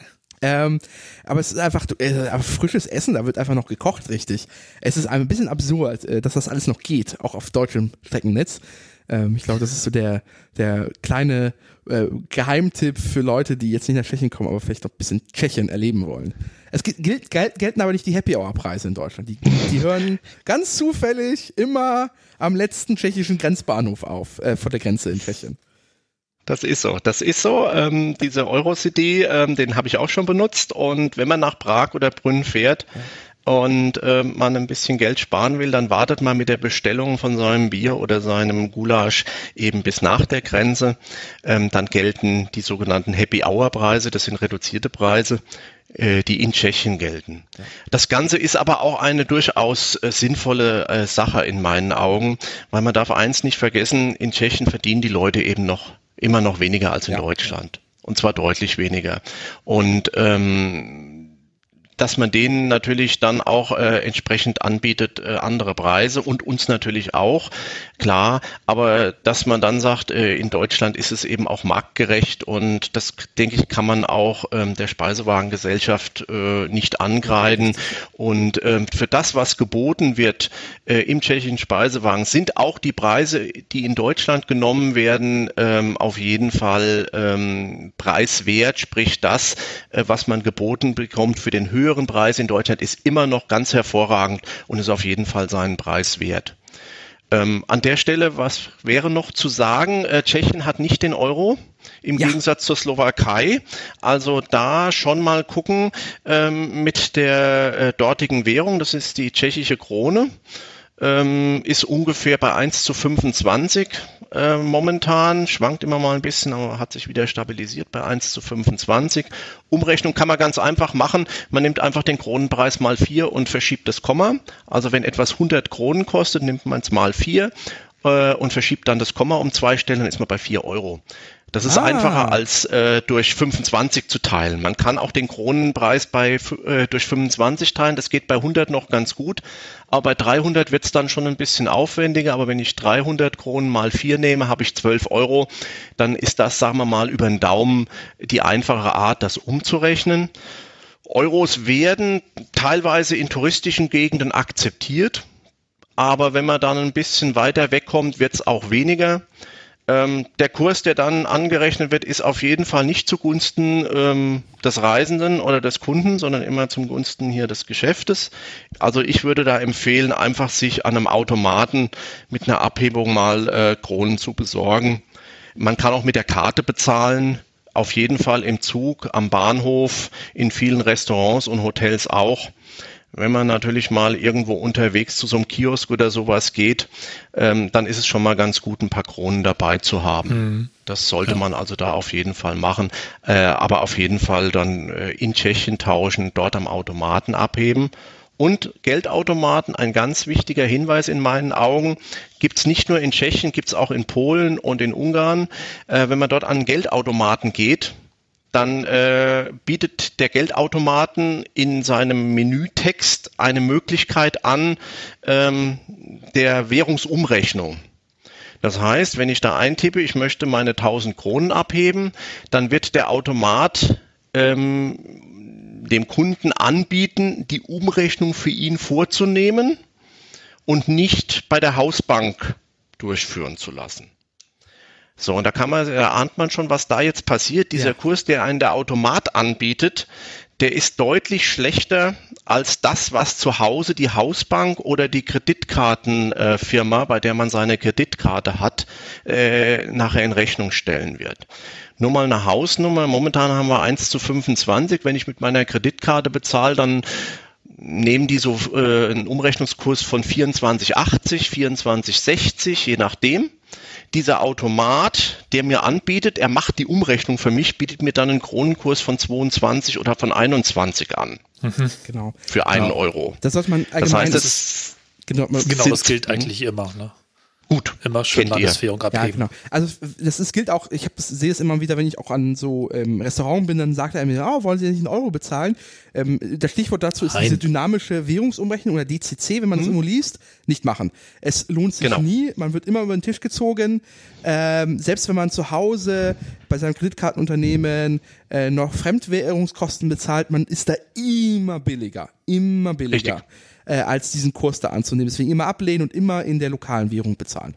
Ähm, aber es ist einfach äh, frisches Essen, da wird einfach noch gekocht, richtig. Es ist ein bisschen absurd, äh, dass das alles noch geht, auch auf deutschem Streckennetz. Ähm, ich glaube, das ist so der, der kleine äh, Geheimtipp für Leute, die jetzt nicht nach Tschechien kommen, aber vielleicht noch ein bisschen Tschechien erleben wollen. Es gilt, gilt, gelten aber nicht die Happy Hour Preise in Deutschland. Die, die hören ganz zufällig immer am letzten tschechischen Grenzbahnhof auf, äh, vor der Grenze in Tschechien. Das ist so, das ist so. Ähm, diese Eurocity, ähm, den habe ich auch schon benutzt. Und wenn man nach Prag oder Brünn fährt ja. und äh, man ein bisschen Geld sparen will, dann wartet man mit der Bestellung von seinem Bier oder seinem Gulasch eben bis nach der Grenze. Ähm, dann gelten die sogenannten Happy Hour Preise, das sind reduzierte Preise, äh, die in Tschechien gelten. Ja. Das Ganze ist aber auch eine durchaus äh, sinnvolle äh, Sache in meinen Augen, weil man darf eins nicht vergessen, in Tschechien verdienen die Leute eben noch immer noch weniger als in ja. Deutschland. Und zwar deutlich weniger. Und ähm, dass man denen natürlich dann auch äh, entsprechend anbietet, äh, andere Preise und uns natürlich auch, klar, aber dass man dann sagt, äh, in Deutschland ist es eben auch marktgerecht und das, denke ich, kann man auch ähm, der Speisewagengesellschaft äh, nicht angreifen und ähm, für das, was geboten wird äh, im tschechischen Speisewagen, sind auch die Preise, die in Deutschland genommen werden, ähm, auf jeden Fall ähm, preiswert, sprich das, äh, was man geboten bekommt für den höheren Preis in Deutschland ist immer noch ganz hervorragend und ist auf jeden Fall seinen Preis wert. Ähm, an der Stelle, was wäre noch zu sagen? Äh, Tschechien hat nicht den Euro, im ja. Gegensatz zur Slowakei. Also da schon mal gucken ähm, mit der äh, dortigen Währung, das ist die tschechische Krone, ähm, ist ungefähr bei eins zu fünfundzwanzig äh, momentan, schwankt immer mal ein bisschen, aber hat sich wieder stabilisiert bei eins zu fünfundzwanzig. Umrechnung kann man ganz einfach machen. Man nimmt einfach den Kronenpreis mal vier und verschiebt das Komma. Also wenn etwas hundert Kronen kostet, nimmt man es mal vier äh, und verschiebt dann das Komma um zwei Stellen, dann ist man bei vier Euro. Das ist ah. einfacher als äh, durch fünfundzwanzig zu teilen. Man kann auch den Kronenpreis bei äh, durch fünfundzwanzig teilen. Das geht bei hundert noch ganz gut. Aber bei dreihundert wird es dann schon ein bisschen aufwendiger. Aber wenn ich dreihundert Kronen mal vier nehme, habe ich zwölf Euro. Dann ist das, sagen wir mal, über den Daumen die einfache Art, das umzurechnen. Euros werden teilweise in touristischen Gegenden akzeptiert. Aber wenn man dann ein bisschen weiter wegkommt, wird es auch weniger. Ähm, der Kurs, der dann angerechnet wird, ist auf jeden Fall nicht zugunsten ähm, des Reisenden oder des Kunden, sondern immer zum Gunsten hier des Geschäftes. Also ich würde da empfehlen, einfach sich an einem Automaten mit einer Abhebung mal äh, Kronen zu besorgen. Man kann auch mit der Karte bezahlen, auf jeden Fall im Zug, am Bahnhof, in vielen Restaurants und Hotels auch. Wenn man natürlich mal irgendwo unterwegs zu so einem Kiosk oder sowas geht, ähm, dann ist es schon mal ganz gut, ein paar Kronen dabei zu haben. Mhm. Das sollte ja. man also da auf jeden Fall machen, äh, aber auf jeden Fall dann äh, in Tschechien tauschen, dort am Automaten abheben. Und Geldautomaten, ein ganz wichtiger Hinweis in meinen Augen, gibt's nicht nur in Tschechien, gibt's auch in Polen und in Ungarn. Äh, wenn man dort an Geldautomaten geht, dann äh, bietet der Geldautomaten in seinem Menütext eine Möglichkeit an ähm, der Währungsumrechnung. Das heißt, wenn ich da eintippe, ich möchte meine tausend Kronen abheben, dann wird der Automat ähm, dem Kunden anbieten, die Umrechnung für ihn vorzunehmen und nicht bei der Hausbank durchführen zu lassen. So, und da kann man, da ahnt man schon, was da jetzt passiert. Dieser ja. Kurs, der einen der Automat anbietet, der ist deutlich schlechter als das, was zu Hause die Hausbank oder die Kreditkartenfirma, bei der man seine Kreditkarte hat, äh, nachher in Rechnung stellen wird. Nur mal eine Hausnummer. Momentan haben wir eins zu fünfundzwanzig. Wenn ich mit meiner Kreditkarte bezahle, dann nehmen die so äh, einen Umrechnungskurs von vierundzwanzig achtzig, vierundzwanzig sechzig, je nachdem. Dieser Automat, der mir anbietet, er macht die Umrechnung für mich, bietet mir dann einen Kronenkurs von zweiundzwanzig oder von einundzwanzig an. Mhm. Genau. Für einen genau. Euro. Das sollte man allgemein. Das heißt, das, ist, genau, genau das gilt eigentlich immer. Ne? Gut. Immer schön Landeswährung abheben. Ja, genau. Also das ist, gilt auch, ich hab, sehe es immer wieder, wenn ich auch an so ähm, Restaurant bin, dann sagt er mir, oh, wollen Sie nicht einen Euro bezahlen? Ähm, das Stichwort dazu ist Nein. diese dynamische Währungsumrechnung oder D C C, wenn man hm. das irgendwo liest, nicht machen. Es lohnt sich genau. nie, man wird immer über den Tisch gezogen. Ähm, selbst wenn man zu Hause bei seinem Kreditkartenunternehmen äh, noch Fremdwährungskosten bezahlt, man ist da immer billiger, immer billiger. Richtig. Äh, als diesen Kurs da anzunehmen. Deswegen immer ablehnen und immer in der lokalen Währung bezahlen.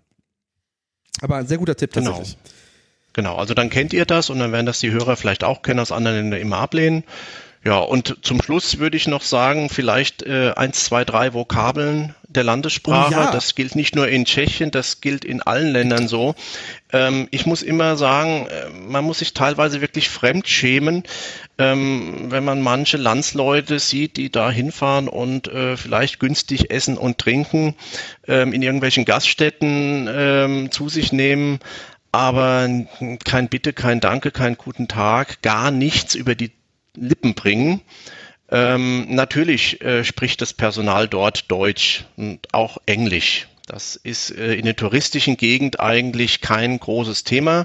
Aber ein sehr guter Tipp tatsächlich. Genau, genau. Also dann kennt ihr das und dann werden das die Hörer vielleicht auch kennen, aus anderen Ländern immer ablehnen. Ja, und zum Schluss würde ich noch sagen, vielleicht äh, eins, zwei, drei Vokabeln der Landessprache. Oh ja. Das gilt nicht nur in Tschechien, das gilt in allen Ländern so. Ähm, ich muss immer sagen, man muss sich teilweise wirklich fremdschämen, ähm, wenn man manche Landsleute sieht, die da hinfahren und äh, vielleicht günstig essen und trinken, ähm, in irgendwelchen Gaststätten ähm, zu sich nehmen, aber kein Bitte, kein Danke, kein guten Tag, gar nichts über die Lippen bringen. Ähm, natürlich äh, spricht das Personal dort Deutsch und auch Englisch. Das ist äh, in der touristischen Gegend eigentlich kein großes Thema.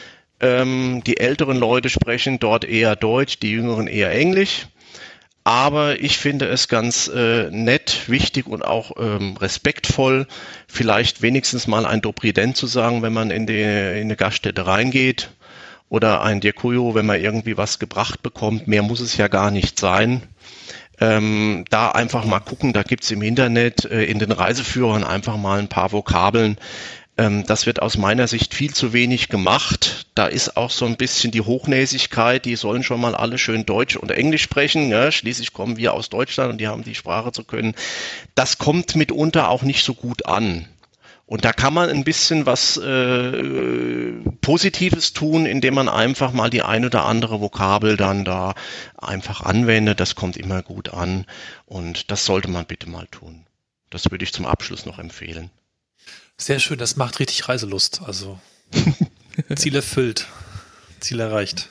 Ähm, die älteren Leute sprechen dort eher Deutsch, die jüngeren eher Englisch. Aber ich finde es ganz äh, nett, wichtig und auch ähm, respektvoll, vielleicht wenigstens mal ein Dobrident zu sagen, wenn man in, die, in eine Gaststätte reingeht. Oder ein Dziękuję, wenn man irgendwie was gebracht bekommt. Mehr muss es ja gar nicht sein. Ähm, da einfach mal gucken, da gibt's im Internet, äh, in den Reiseführern einfach mal ein paar Vokabeln. Ähm, das wird aus meiner Sicht viel zu wenig gemacht. Da ist auch so ein bisschen die Hochnäsigkeit, die sollen schon mal alle schön Deutsch und Englisch sprechen. Ja? Schließlich kommen wir aus Deutschland und die haben die Sprache zu können. Das kommt mitunter auch nicht so gut an. Und da kann man ein bisschen was äh, Positives tun, indem man einfach mal die ein oder andere Vokabel dann da einfach anwendet. Das kommt immer gut an und das sollte man bitte mal tun. Das würde ich zum Abschluss noch empfehlen. Sehr schön, das macht richtig Reiselust. Also Ziel erfüllt, Ziel erreicht.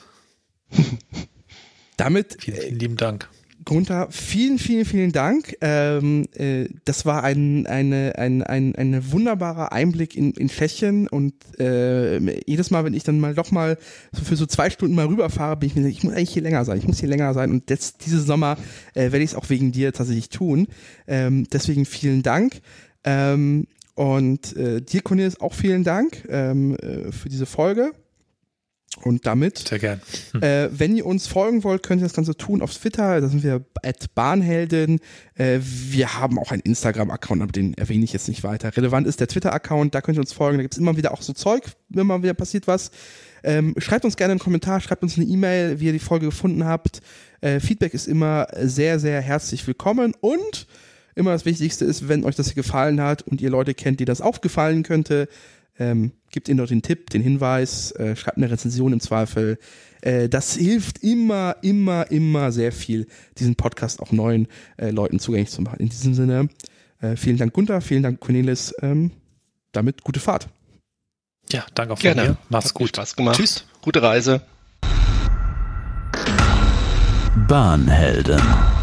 Damit vielen, vielen lieben Dank. Gunther, vielen, vielen, vielen Dank. Ähm, äh, das war ein, eine, ein, ein, ein wunderbarer Einblick in, in Tschechien und äh, jedes Mal, wenn ich dann mal doch mal so für so zwei Stunden mal rüberfahre, bin ich mir, ich muss eigentlich hier länger sein, ich muss hier länger sein und jetzt, diesen Sommer äh, werde ich es auch wegen dir tatsächlich tun. Ähm, deswegen vielen Dank. Ähm, und äh, dir, Cornelis, auch vielen Dank ähm, äh, für diese Folge. Und damit, sehr gern. Hm. Äh, wenn ihr uns folgen wollt, könnt ihr das Ganze tun auf Twitter, da sind wir at Bahnhelden. Äh, wir haben auch einen Instagram-Account, aber den erwähne ich jetzt nicht weiter. Relevant ist der Twitter-Account, da könnt ihr uns folgen, da gibt es immer wieder auch so Zeug, wenn mal wieder passiert was. Ähm, schreibt uns gerne einen Kommentar, schreibt uns eine E-Mail, wie ihr die Folge gefunden habt. Äh, Feedback ist immer sehr, sehr herzlich willkommen und immer das Wichtigste ist, wenn euch das hier gefallen hat und ihr Leute kennt, die das aufgefallen könnte, Ähm, gebt ihnen doch den Tipp, den Hinweis, äh, schreibt eine Rezension im Zweifel. Äh, das hilft immer, immer, immer sehr viel, diesen Podcast auch neuen äh, Leuten zugänglich zu machen. In diesem Sinne, äh, vielen Dank Gunther, vielen Dank Cornelis. Ähm, damit gute Fahrt. Ja, danke auch von Gerne. mir. Macht's Hat gut. Spaß gemacht. Tschüss. Gute Reise. Bahnhelden.